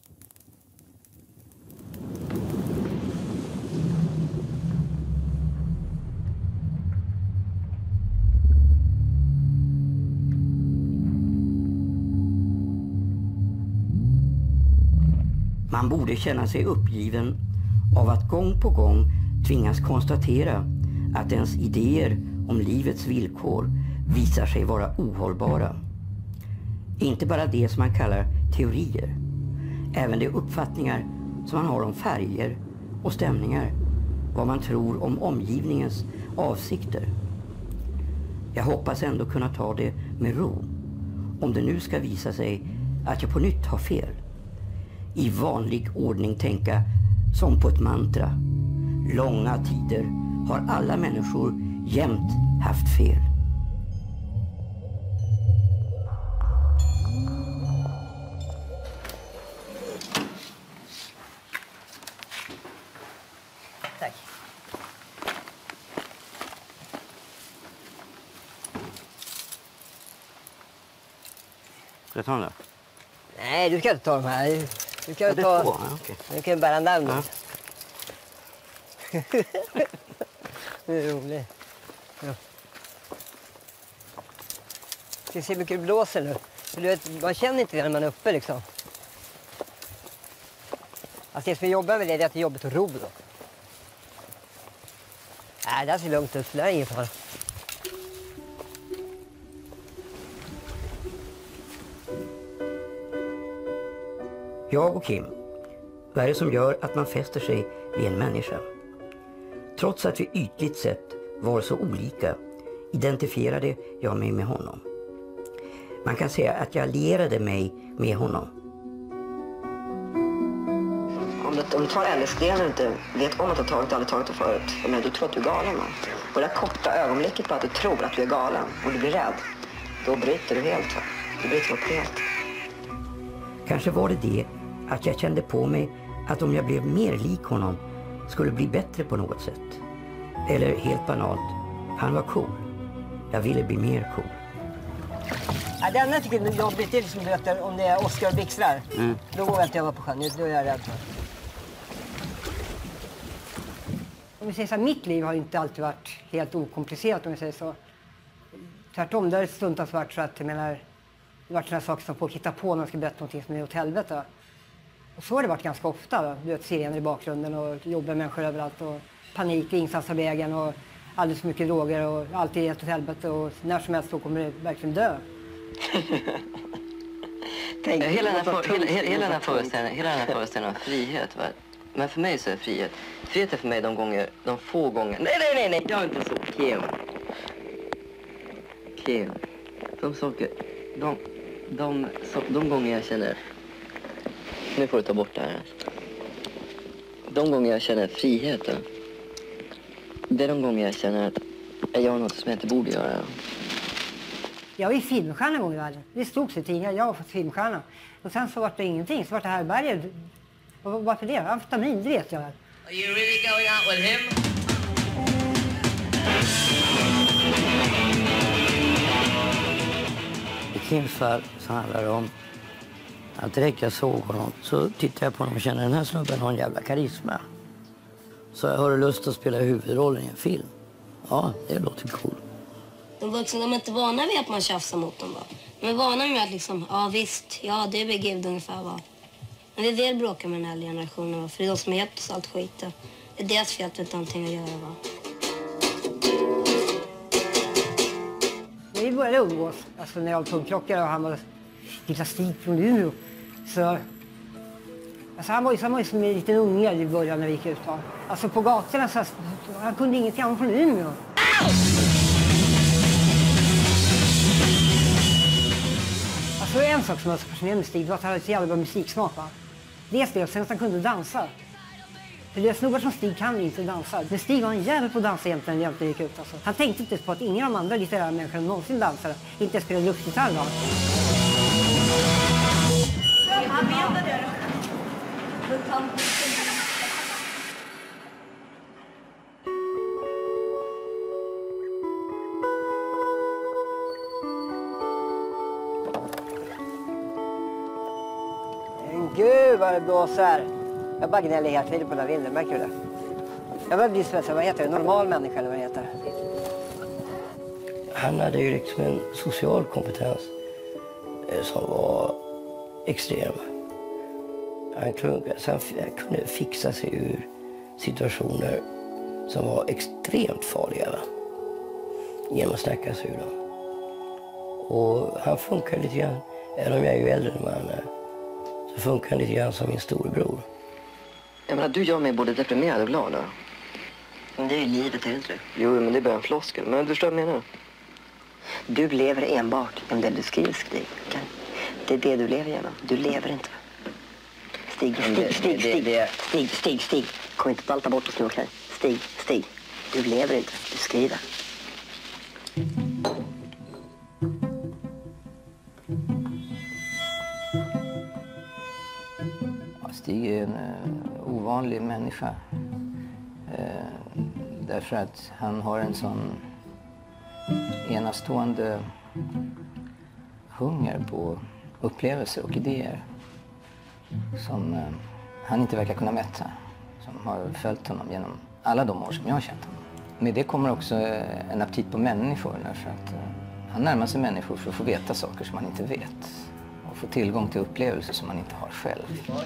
Man borde känna sig uppgiven av att gång på gång tvingas konstatera att ens idéer om livets villkor visar sig vara ohållbara. Inte bara det som man kallar teorier, även de uppfattningar som man har om färger och stämningar, vad man tror om omgivningens avsikter. Jag hoppas ändå kunna ta det med ro, om det nu ska visa sig att jag på nytt har fel. I vanlig ordning tänka som på ett mantra. Långa tider har alla människor jämt haft fel. Tack. Ska jag ta den då? Nej, du ska inte ta de här. Du kan ta... Ja, okay. Du kan bära den där. Ja. Det är roligt. Ja. Ska se hur mycket det blåser nu. För du vet, man känner inte det när man är uppe liksom. Alltså det som är jobbigt med det är att det är jobbigt att ro då. Nej, det här ser lugnt ut. Det där är inget fara. Jag och Kim, vad är det som gör att man fäster sig vid en människa? Trots att vi ytligt sett var så olika identifierade jag mig med honom. Man kan säga att jag allierade mig med honom. Om du tar LSD när du inte vet om att du har tagit eller tagit det förut, men du tror att du är galen. Man. Och det här korta ögonblicket på att du tror att du är galen och du blir rädd, då bryter du helt. Du bryter upp helt. Kanske var det att jag kände på mig att om jag blev mer lik honom skulle bli bättre på något sätt. Eller helt banalt, han var cool. Jag ville bli mer cool. Ja, denna tycker jag är jobbigt, det är liksom om det är Oscar och Bixlar. Då går jag inte över på sjön, då är jag rädd för. Om vi säger så här, mitt liv har inte alltid varit helt okomplicerat om vi säger så. Tvärtom, det har stundtals varit så att jag menar, det har varit sådana saker som folk hittar på när man ska berätta någonting som är åt helvete. Och så har det varit ganska ofta. Va? Du vet, sirener i bakgrunden och jobbiga människor överallt och panik i insatsvägen och alldeles för mycket droger och allt är helt åt helvete och när som helst så kommer det verkligen dö. Hela den här föreställningen om frihet, va? Men för mig så är frihet är för mig de få gånger. Nej, jag är inte så. Keo. De saker, de gånger jag känner, nu får du ta bort det här. De gånger jag känner friheten, det är de gånger jag känner att jag gör något som jag inte borde göra. Jag var ju filmstjärna en gång i världen. Det stod sig tidningar, jag har fått filmstjärna. Och sen så var det ingenting, så var det Härberget. Och varför det? Amfetamin, det vet jag. Are you really going out with him? I Kims fall så handlar det om att direkt jag såg honom så tittade jag på honom och kände den här snubben har en jävla karisma. Så jag har lust att spela huvudrollen i en film. Ja, det låter cool. De vuxna, de är inte vana vid att man tjafsar mot dem. Va? De är vana med att liksom, ja visst, ja det är Gud ungefär. Va? Men vi vill bråka med den äldre generationen. Va? För det är de som har gett oss allt skit. Det är deras fel att vi inte har någonting att göra. Va? När vi började umgås, alltså när jag var pungkrockare och han var lilla Stig från Umeå. Så, alltså han var ju som en liten unge i början när vi gick ut. Va? Alltså på gatorna så han kunde ingenting, han var från Umeå. Alltså en sak som var så fascinerande med Stig var att han hade så jävla bra musiksmak. Va? Dels det och sen att han kunde dansa. För det är snubbar som Stig kan inte dansa. Men Stig var en jävel på att dansa egentligen när det gick ut. Alltså. Han tänkte inte på att ingen av de andra litterära människorna någonsin dansade. Inte spelade luftgitarr. Va? Han vet det. Gud vad det blåser. Jag bara gnäller hela tiden på den vinden, märker du det? Jag vill bli som vad heter det? Normal människa eller vad det heter. Han hade ju liksom en social kompetens som var extrem. Han kunde fixa sig ur situationer som var extremt farliga. Va? Genom att snacka sig ur dem. Och han funkar lite grann, även om jag är ju äldre än man är, så funkar han lite grann som min storebror. Jag menar, du gör mig både deprimerad och glad. Då. Men det är ju livet, är det inte det? Jo, men det är bara en floskel. Men du förstår vad jag menar? Du lever enbart genom det du skriver, Stig. Okay? Det är det du lever genom. Du lever inte. Stig. Kom inte balta bort oss nu, okej? Stig. Du lever inte. Du skriver. Stig är en ovanlig människa. Därför att han har en sån enastående hunger på upplevelser och idéer som han inte verkar kunna mätta. Som har följt honom genom alla de år som jag har känt honom. Med det kommer också en aptit på människor. Därför att han närmar sig människor för att få veta saker som man inte vet. Och få tillgång till upplevelser som man inte har själv.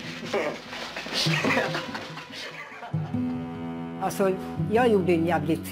Alltså, jag gjorde en jävligt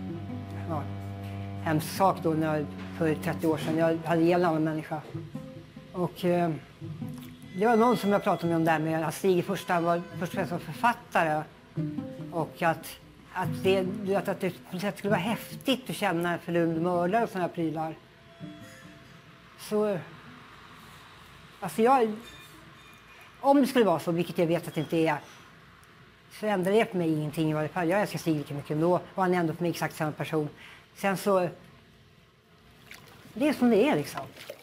hemsk sak då för 30 år sedan. Jag hade ihjäl en annan människa. Och det var någon som jag pratade med om det här med att Stig först var författare. Och att det på något sätt skulle vara häftigt att känna för Lund mördare och sådana här prylar. Så... Alltså om det skulle vara så, vilket jag vet att det inte är, så ändrar det på mig ingenting i varje fall. Jag älskar Stig lika mycket ändå och han är ändå för mig exakt samma person. Sen så, det är som det är liksom.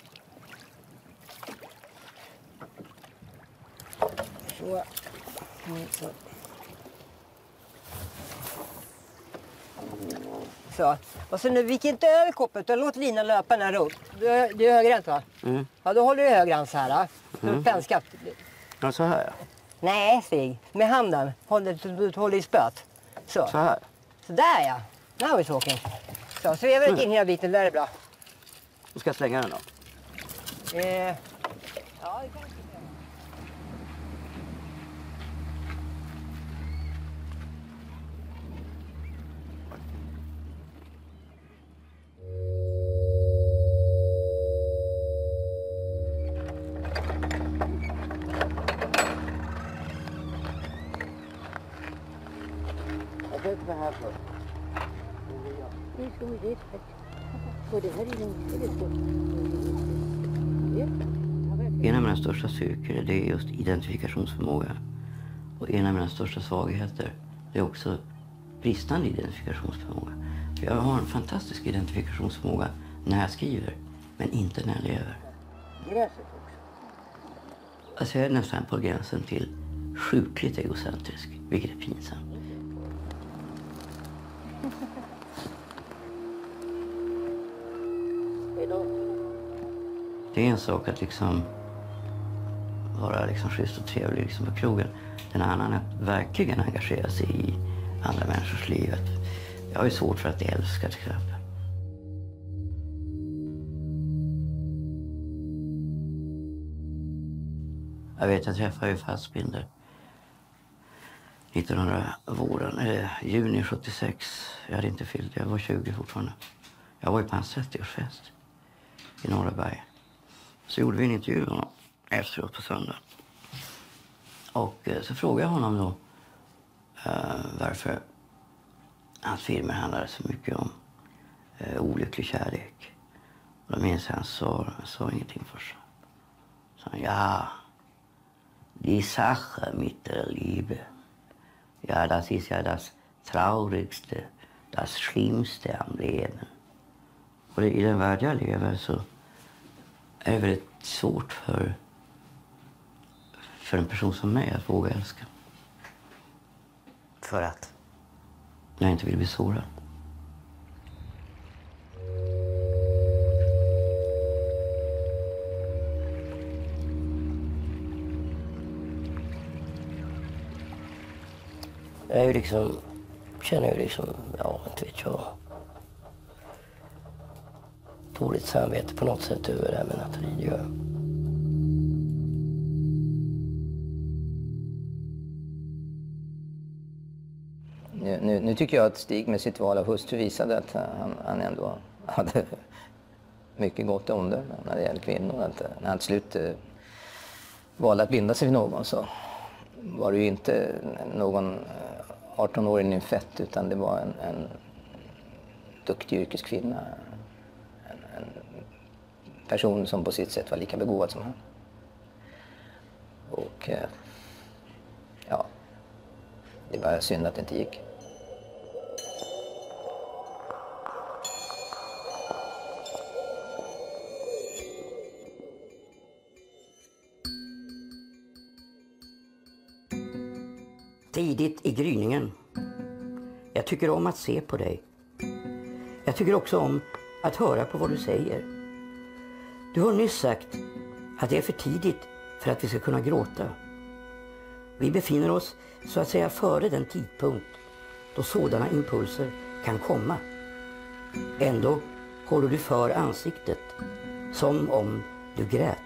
Så. Och så nu vik inte över koppet utan låt linan löpa den här runt. Du är högerhänt va? Mm. Ja, då håller du högerhand så här. Penskaft. Ja, så här. Nej, Stig. Med handen. Du håller i spöt. Så här. Så där ja. Now we're talking. Så svevar in hela biten. Där är bra. Då ska jag slänga den då? Ja, det kan jag. En av mina största styrkor det är just identifikationsförmåga. Och en av mina största svagheter det är också bristande identifikationsförmåga. För jag har en fantastisk identifikationsförmåga när jag skriver, men inte när jag lever. Alltså jag är nästan på gränsen till sjukligt egocentrisk, vilket är pinsamt. Det är en sak att liksom vara liksom schysst och trevlig liksom på krogen. Den annan att verkligen engagera sig i andra människors liv. Jag har ju svårt för att älska till exempel. Jag vet, jag träffade ju Fassbinder juni 76. Jag hade inte fyllt, jag var 20 fortfarande. Jag var ju på hans 30-årsfest i Norraberg. Så gjorde vi en intervju med honom efteråt på söndag. Och så frågade jag honom då varför hans filmer handlade så mycket om olycklig kärlek. Och då minns han sa ingenting först. Så han, ja, die Sache mit der Liebe. Ja, das ist ja das traurigste, das schlimmste am Leben. Och i den värld jag lever så är det väldigt svårt för en person som mig att våga älska. För att? Jag inte vill bli sårad. Jag är ju liksom, känner ju liksom, ja, inte vet jag. Dåligt samvete på något sätt över det här med Nathalie, det gör jag. Nu tycker jag att Stig med sitt val av hustru visade att han ändå hade mycket gott omdöme när det gäller kvinnor. Att när han till slut valde att binda sig vid någon så var det ju inte någon 18-årig nymfett, utan det var en duktig yrkeskvinna. En person som på sitt sätt var lika begåvad som han. Och ja, det var synd att det inte gick. Tidigt i gryningen. Jag tycker om att se på dig. Jag tycker också om att höra på vad du säger. Du har nyss sagt att det är för tidigt för att vi ska kunna gråta. Vi befinner oss så att säga före den tidpunkt då sådana impulser kan komma. Ändå håller du för ansiktet som om du grät.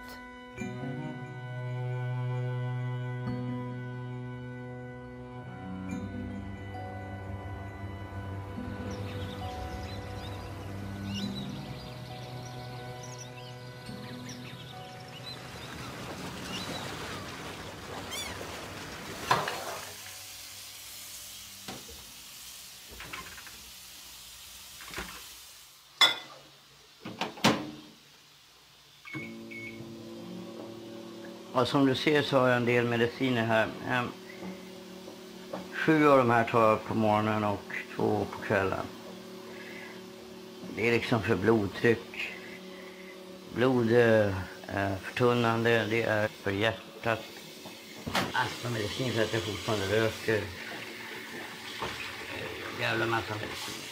Och som du ser så har jag en del mediciner här. 7 av de här tar jag på morgonen och 2 på kvällen. Det är liksom för blodtryck, blodförtunnande, det är för hjärtat. Astmamedicin för att jag fortfarande röker. Jävla massa mediciner.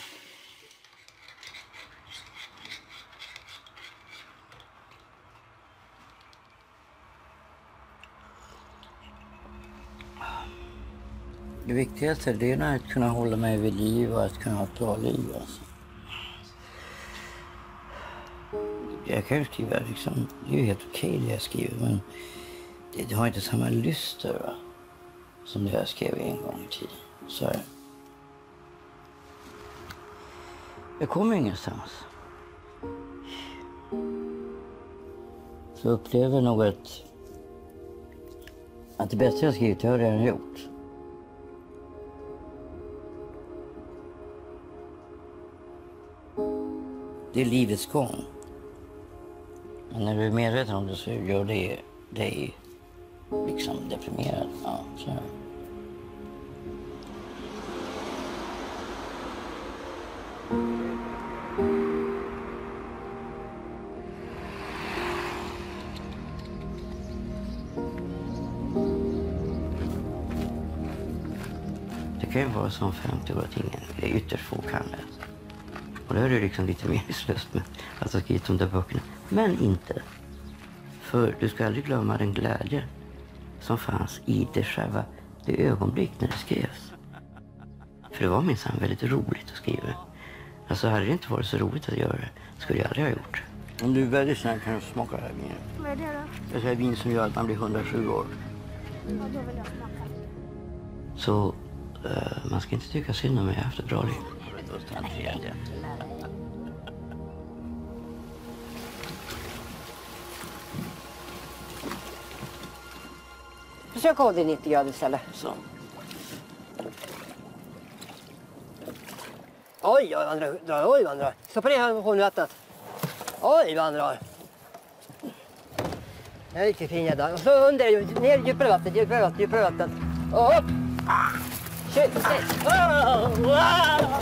Det viktigaste är att kunna hålla mig vid liv och att kunna ha ett bra liv. Alltså. Jag kan ju skriva liksom, det är ju helt okej det jag skriver, men det har inte samma lyster, va? Som det jag skrev en gång i tiden. Så här. Jag kommer ingenstans. Så upplever nog att det bästa jag skrivit har jag redan gjort. Det är livets gång. Men när du är medveten om det så gör det dig liksom deprimerad. Ja, så här. Det kan ju vara som 50 år att det är ytterst få kan läsa. Och då är det liksom lite meningslöst med att ha skrivit de där böckerna. Men inte. För du ska aldrig glömma den glädje som fanns i det ögonblick när det skrevs. För det var minsann väldigt roligt att skriva. Alltså hade det inte varit så roligt att göra det skulle jag aldrig ha gjort det. Om du är väldigt snäll kan du smaka det här vinet. Vad är det då? Det är vin som gör att man blir 107 år. Ja, då vill jag smaka. Så man ska inte tycka synd om mig, jag har haft ett bra liv. Försök ha det 90 grader istället. Så. Oj, vad han drar. Oj, vad han drar. Stoppa ner här håll i vattnet. Oj, vad han drar. Det är riktigt fin gädda. Och så under, ner djupare vattnet, djupare vattnet. Och upp. Shit, shit. Oh, wow.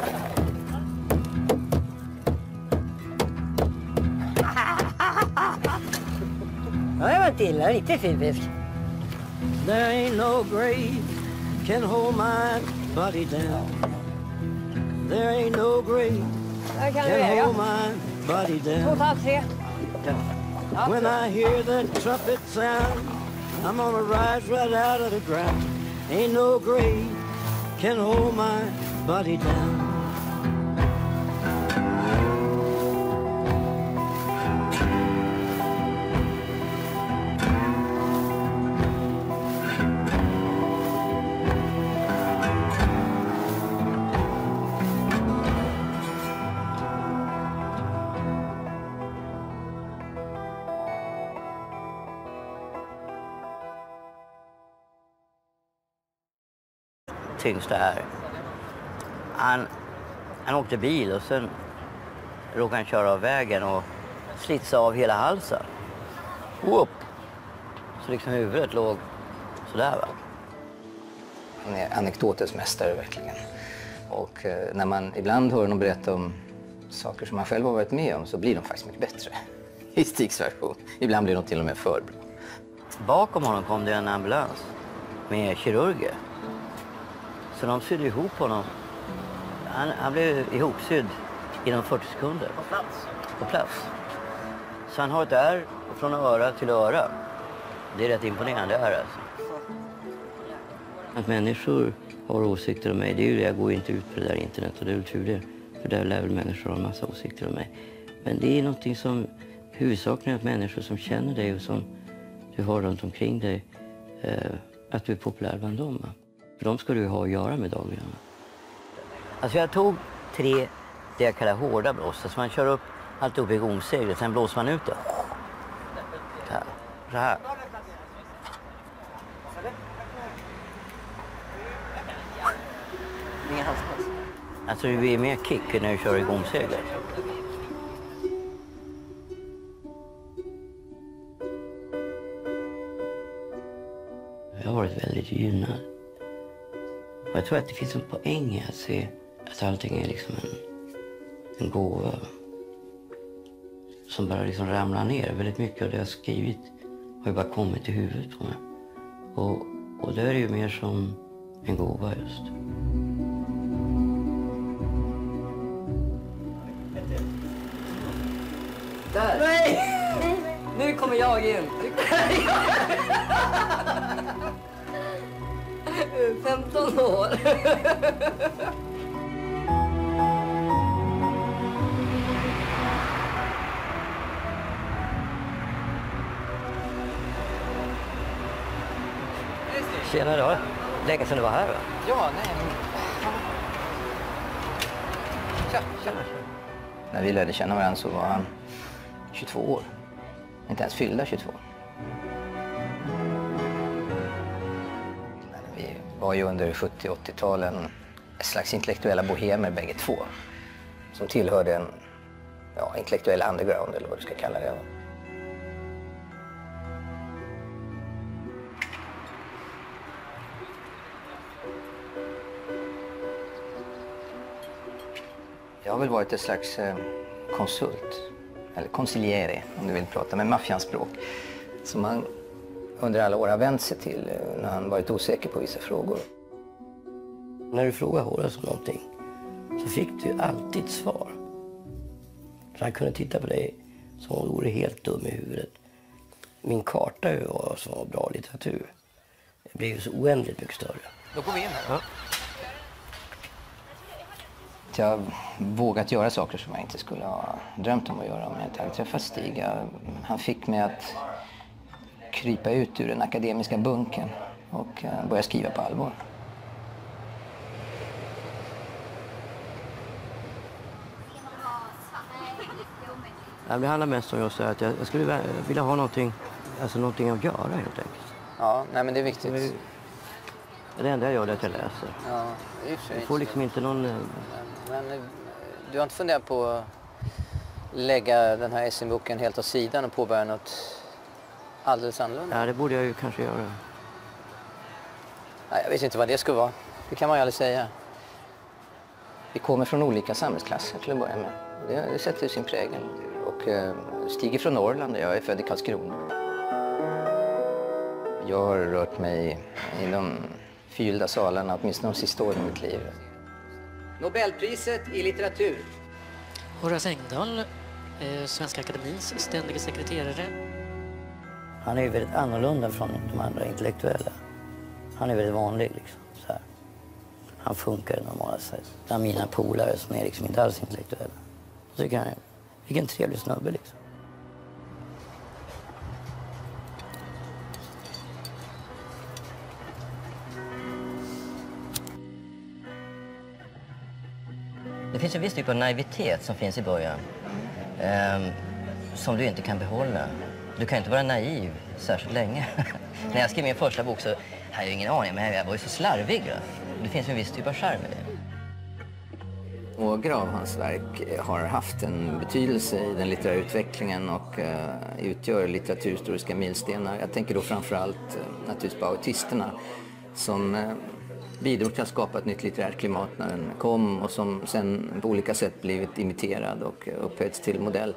Ja, det var inte illa. Riktigt fin fisk. There ain't no grave can hold my body down. There ain't no grave can hold my body down. 2,5, 3. When I hear that trumpet sound, I'm gonna rise right out of the ground. Ain't no grave can hold my body down. Tyngsta här. Han åkte bil och sen råkade han köra av vägen och slitsa av hela halsen. Whoop! Så liksom huvudet låg sådär, va. Han är anekdotens mästare verkligen. Och när man ibland hör honom berätta om saker som han själv har varit med om så blir de faktiskt mycket bättre i Stigs version. Ibland blir de till och med för bra. Bakom honom kom det en ambulans med kirurger. Så de sydde ihop honom. Han blev ihopsydd inom 40 sekunder. På plats. Så han har ett ärr från öra till öra. Det är rätt imponerande ärr alltså. Att människor har åsikter om mig, det är ju det. Jag går inte ut på det där internet och det är väl tur det. För där lär väl människor ha en massa åsikter om mig. Men det är någonting som huvudsakligen att människor som känner dig och som du har runt omkring dig, att du är populär bland dem. Va? För de ska du ju ha att göra med dagligen. Alltså jag tog 3, det jag kallar hårda blås. Så man kör upp allt upp i gomseglet, sen blåser man ut det. Så här. Alltså det blir mer kick när du kör i gomseglet. Jag har varit väldigt gynnad. Och jag tror att det finns en poäng i att se att allting är liksom en gåva som bara liksom ramlar ner. Väldigt mycket av det jag skrivit har ju bara kommit i huvudet på mig. Och det är ju mer som en gåva just. Där! Nej! Nu kommer jag in. 15 år. Tjena då. Länge sedan du var här, va? Ja, nej. Tjena. När vi lärde känna varandra så var han 22 år. Inte ens fyllda 22. Vi var ju under 70- och 80-talen ett slags intellektuella bohemer bägge två. Som tillhörde en intellektuell underground eller vad du ska kalla det. Jag har väl varit ett slags konsult, eller consigliere om du vill prata med maffianspråk, som han under alla år har vänt sig till när han varit osäker på vissa frågor. När du frågar Horace om någonting så fick du alltid ett svar. Så han kunde titta på dig som om du vore helt dum i huvudet. Min karta var som var bra litteratur. Det blev ju så oändligt mycket större. Då går vi in här. Ja. att jag vågat göra saker som jag inte skulle ha drömt om att göra om jag inte hade träffat Stig. Han fick mig att krypa ut ur den akademiska bunken och börja skriva på allvar. Det handlar mest om just att jag skulle vilja ha någonting att göra helt enkelt. Ja, nej, men det är viktigt. Det enda jag gör är att jag läser. Ja, det är jag får liksom inte någon... Men du har inte funderat på att lägga den här SM-boken helt åt sidan och påbörja något alldeles annorlunda? Ja, det borde jag ju kanske göra. Nej, jag vet inte vad det skulle vara. Det kan man ju aldrig säga. Vi kommer från olika samhällsklasser till att börja med. Det sätter sin prägel. Och Stig är från Norrland och jag är född i Karlskrona. Jag har rört mig i de fyllda salarna åtminstone de sista åren i mitt liv. Nobelpriset i litteratur. Horace Engdahl, Svenska Akademins ständige sekreterare. Han är ju väldigt annorlunda från de andra intellektuella. Han är väldigt vanlig liksom. Så här. Han funkar i normala sätt. Bland mina polare som är liksom inte alls intellektuella. Så tycker han, vilken trevlig snubbe liksom. Det finns en viss typ av naivitet som finns i början. Som du inte kan behålla. Du kan inte vara naiv särskilt länge. När jag skrev min första bok så hade jag ingen aning, men jag var ju så slarvig. Då. Det finns en viss typ av charm i det. Några av hans verk har haft en betydelse i den litterära utvecklingen och utgör litteraturhistoriska milstenar. Jag tänker då framförallt naturligtvis på autisterna som bidrog till att skapa ett nytt litterärt klimat när den kom och som sen på olika sätt blivit imiterad och upphöjts till modell.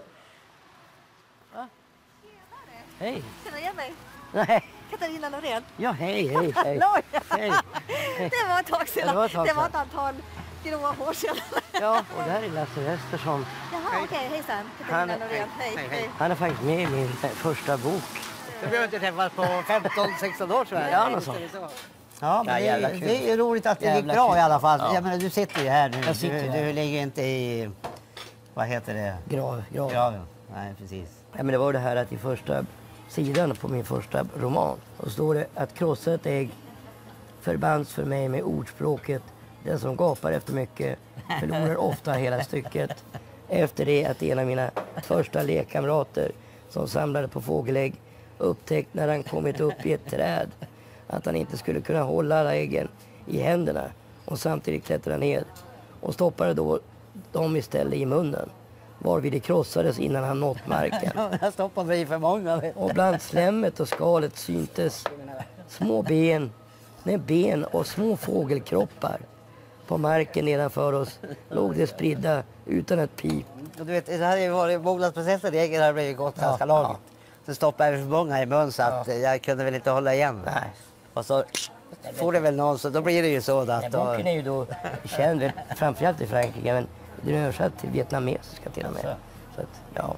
Hej! Känner du igen mig? Nej. Katarina Norén. Ja, hej. Hallå! Hej. Det var ett tag sedan. Det var ett antal gråa hår sedan. Ja, och det här är Lasse Westerson. Jaha, okej. Hejsan. Katarina Norén. Hej. Han är faktiskt med i min första bok. Vi har inte träffats på 15-16 år så här. Ja, något sånt. Ja, men det är roligt att det gick bra i alla fall. Ja. Jag menar, du sitter ju här nu. Jag sitter här. Du ligger inte i, vad heter det? Graven. Nej, precis. Ja, men det var det här att i första sidan på min första roman. Och står det att krossa ett ägg förbands för mig med ordspråket. Den som gapar efter mycket förlorar ofta hela stycket. Efter det att en av mina första lekkamrater som samlade på fågelägg upptäckt när han kommit upp i ett träd att han inte skulle kunna hålla alla äggen i händerna och samtidigt klättra ner och stoppade då dem istället i munnen. Varvid det krossades innan han nått marken. Jag stoppade i för många. Och bland slemmet och skalet syntes små ben och små fågelkroppar. På marken nedanför oss låg det spridda utan ett pip. Och du vet, det hade ju varit mognadsprocessen, äggen hade blivit gått ganska långt. Så stoppade jag för många i mun så att jag kunde väl inte hålla igen. Nej. Och så får det väl någon, så då blir det ju så att... Boken är ju då känd, framförallt i Frankrike, men den är översatt till vietnamesiska till och med. Så att, ja.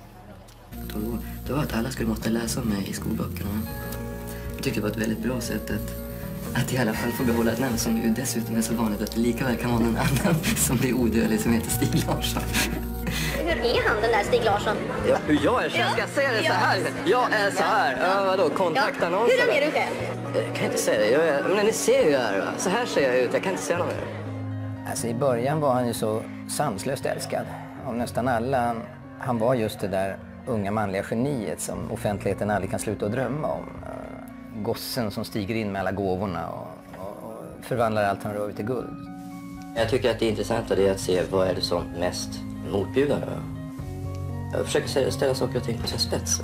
Det var att alla skulle måste läsa om mig i skolböckerna. Jag tyckte det var ett väldigt bra sätt att i alla fall få behålla ett namn som ju dessutom är så vanligt att det lika väl kan vara någon annan som blir odödlig som heter Stig Larsson. Hur är han, den där Stig Larsson? Ja, hur jag är? Ska jag säga det så här? Jag är så här. Ja, vadå? Kontaktannonser? Hur är du själv? Jag kan inte säga det. Men ni ser ju hur jag är. Så här ser jag ut. Jag kan inte säga något mer. Alltså, i början var han ju så sanslöst älskad av nästan alla. Han var just det där unga manliga geniet som offentligheten aldrig kan sluta att drömma om. Gossen som stiger in med alla gåvorna och förvandlar allt han rör vid till guld. Jag tycker att det intressanta är att se vad är det som mest motbjudande. Jag försöker ställa saker och ting på sin spets.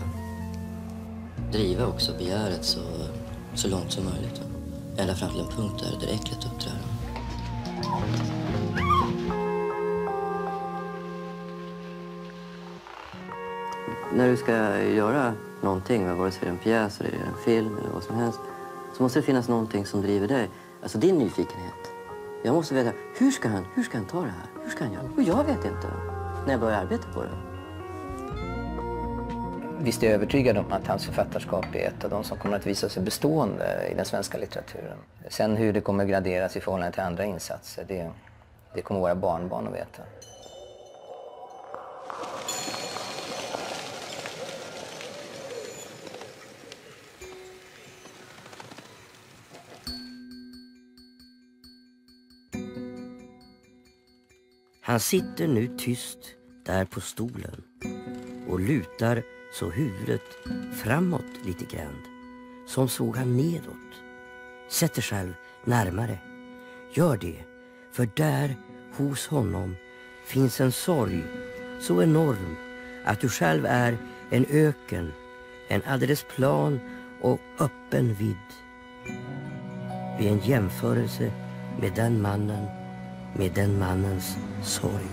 Driva också begäret så långt som möjligt. Ända fram till en punkt där det äckligt uppträder. När du ska göra någonting, vare sig det är en pjäs eller en film eller vad som helst, så måste det finnas någonting som driver dig. Alltså din nyfikenhet. Jag måste veta, hur ska han ta det här? Hur ska han göra? Och jag vet inte när jag börjar arbeta på det. Visst är jag övertygad om att hans författarskap är ett av de som kommer att visa sig bestående i den svenska litteraturen. Sen hur det kommer att graderas i förhållande till andra insatser, Det kommer våra barnbarn att veta. Han sitter nu tyst där på stolen och lutar så huvudet framåt lite grann. Som såg han nedåt. Sätter själv närmare. Gör det, för där hos honom finns en sorg så enorm att du själv är en öken, en alldeles plan och öppen vidd. Vid en jämförelse med den mannens sorg.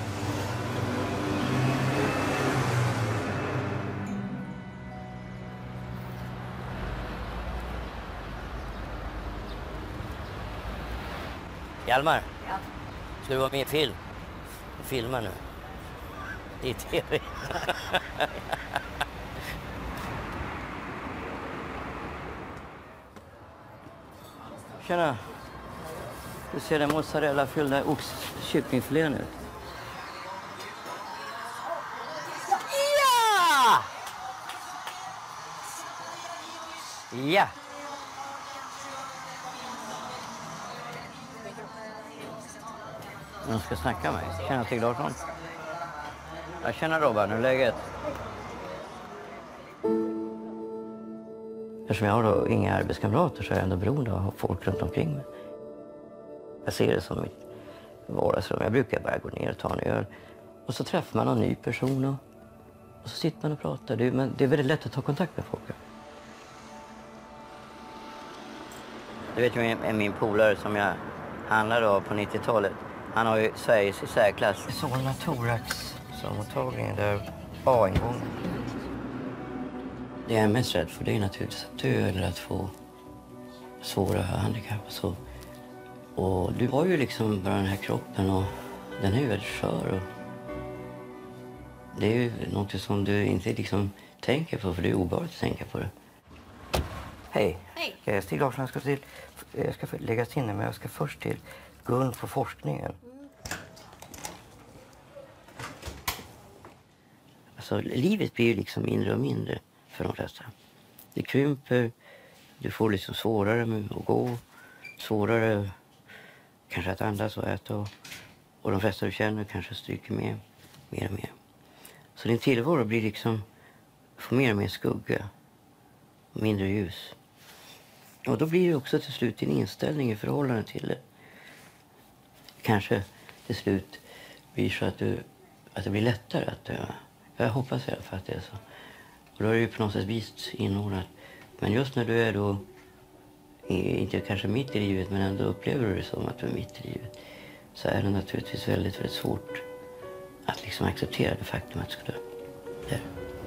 Hjalmar, Ja. ska du vara med i film? Filma nu. Det är tv. Tjena. Du ser den mozzarella fyllda oxkycklingfilén ut. Ja! Ja! Någon ska snacka med mig. Tjena Stig Larsson. Jag känner Robban, hur är läget? Eftersom jag har då inga arbetskamrater så är jag ändå beroende av folk runt omkring mig. Jag ser det som mitt vardagsrum. Jag brukar bara gå ner och ta en öl. Och så träffar man någon ny person och så sitter man och pratar. Men det är väldigt lätt att ta kontakt med folk. Du vet ju min polare som jag handlade av på 90-talet. Han har ju Sveriges i särklass. Solna thorax som mottagningen där A-ingången. Det jag är mest rädd för det är naturligtvis att dö eller att få svåra handikapp och så. Och du har ju liksom bara den här kroppen och den är ju väldigt skör. Och det är ju något som du inte liksom tänker på för det är obehagligt att tänka på det. Hej. Hej. Stig Larsson, jag ska läggas in men jag ska först till Gun på forskningen. Alltså livet blir ju liksom mindre och mindre för de flesta. Det krymper, du får liksom svårare med att gå, svårare kanske att andas och äta och de flesta du känner kanske stryker med mer och mer. Så din tillvaro blir liksom, får mer och mer skugga, mindre ljus. Och då blir det också till slut din inställning i förhållande till det. Kanske till slut blir så att det blir lättare att dö. Jag hoppas i alla fall att det är så. Och då är det ju på något sätt vist inordnat. Men just när du är då, inte kanske mitt i livet, men ändå upplever du det som att du är mitt i livet. Så är det naturligtvis väldigt, väldigt svårt att liksom acceptera det faktum att du ska dö. Det.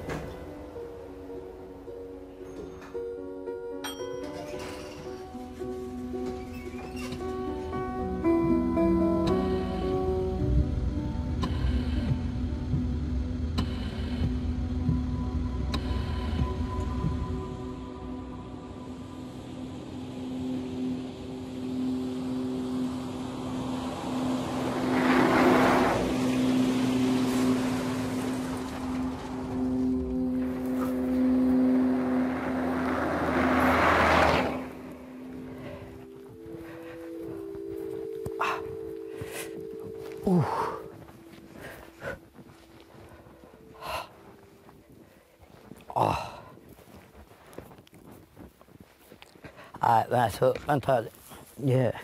Nej, men alltså, vänta. Det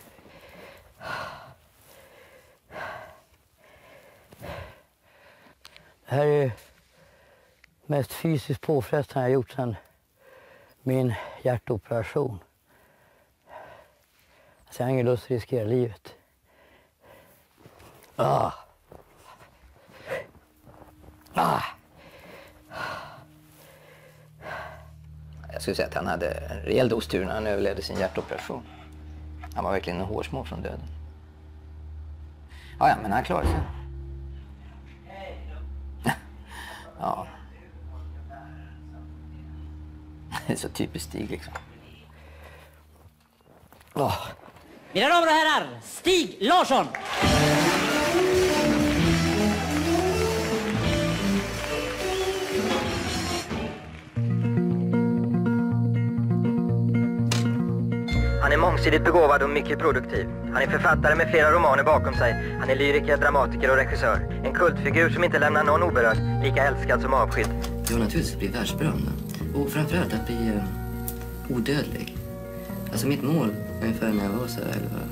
här är mest fysiskt påfrestande jag gjort sedan min hjärtoperation. Alltså, jag har ingen lust att riskera livet. Jag skulle säga att han hade en rejäl dos-tur när han överlevde sin hjärtoperation. Han var verkligen en hårsmål från döden. Ja, men han klarade sig. Ja. Det är så typiskt Stig liksom. Mina damer och herrar, Stig Larsson! Han är mångsidigt begåvad och mycket produktiv. Han är författare med flera romaner bakom sig. Han är lyriker, dramatiker och regissör. En kultfigur som inte lämnar någon oberörd, lika älskad som avskydd. Jo, naturligtvis att bli världsberömd. Och framförallt att bli odödlig. Alltså mitt mål ungefär när jag var så 11.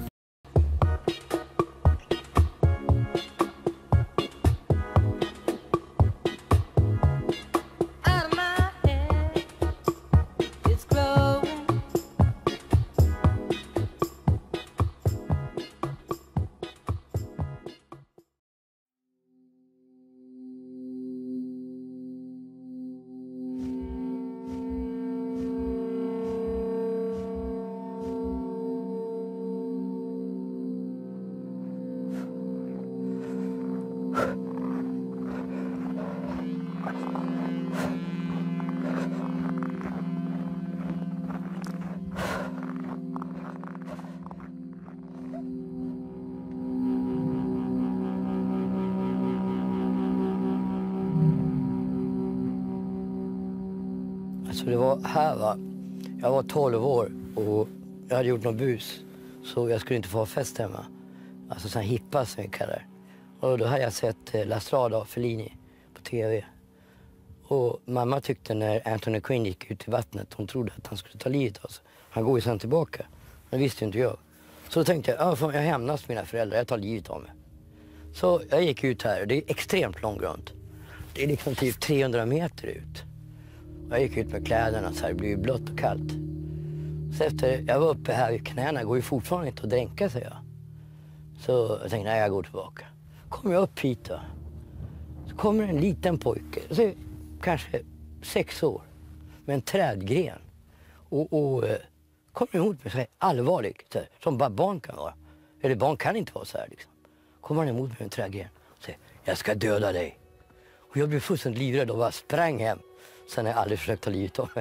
Alltså det var här va. Jag var 12 år och jag hade gjort något bus. Så jag skulle inte få ha fest hemma. Alltså sån här hippa som vi kallar det. Och då hade jag sett La Strada av Fellini på tv. Och mamma tyckte när Anthony Quinn gick ut i vattnet, hon trodde att han skulle ta livet av sig. Han går ju sen tillbaka. Men det visste inte jag. Så då tänkte jag, jag hämnas mina föräldrar, jag tar livet av mig. Så jag gick ut här och det är extremt långgrunt. Det är liksom typ 300 meter ut. Jag gick ut med kläderna så här, det blev ju blött och kallt. Så efter jag var uppe här vid knäna, går ju fortfarande inte att dränka, säger jag. Så jag tänkte, nej jag går tillbaka. Kommer jag upp hit då. Så kommer en liten pojke, så kanske 6 år, med en trädgren. Och kommer emot mig så här allvarligt, så här, som bara barn kan vara. Eller barn kan inte vara så här liksom. Kommer han emot mig med en trädgren och säger, jag ska döda dig. Och jag blev fullständigt livrädd och bara sprang hem. Sen har jag aldrig försökt ta livet av mig.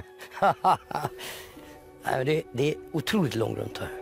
Nej, det är otroligt långgrunt här.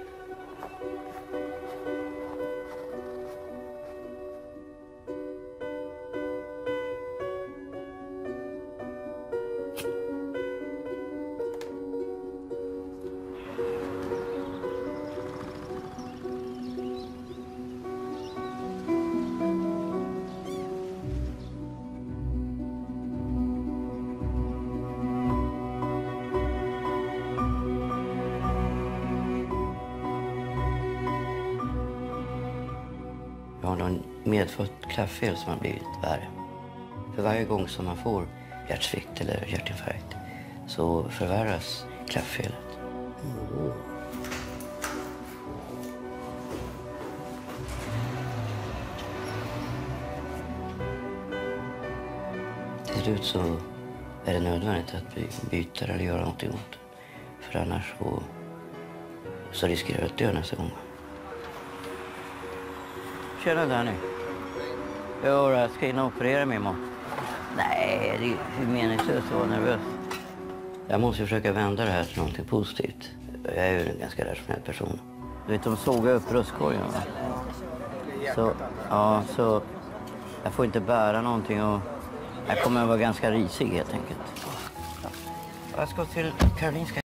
Jag har någon medfött klaffel som har blivit värre. För varje gång som man får hjärtsvikt eller hjärtinfarkt så förvärras klaffelet. Till slut så är det nödvändigt att byta eller göra något emot. För annars så riskerar jag att dö nästa gång. Tjena Danny. Jag ska in och operera mig imorgon. Nej, det är ju meningslöst att vara nervös. Jag måste försöka vända det här till någonting positivt. Jag är ju en ganska rationell person. Du vet, de sågar upp bröstkorgen. Så jag får inte bära någonting och jag kommer att vara ganska risig helt enkelt. Jag ska till Karolinska.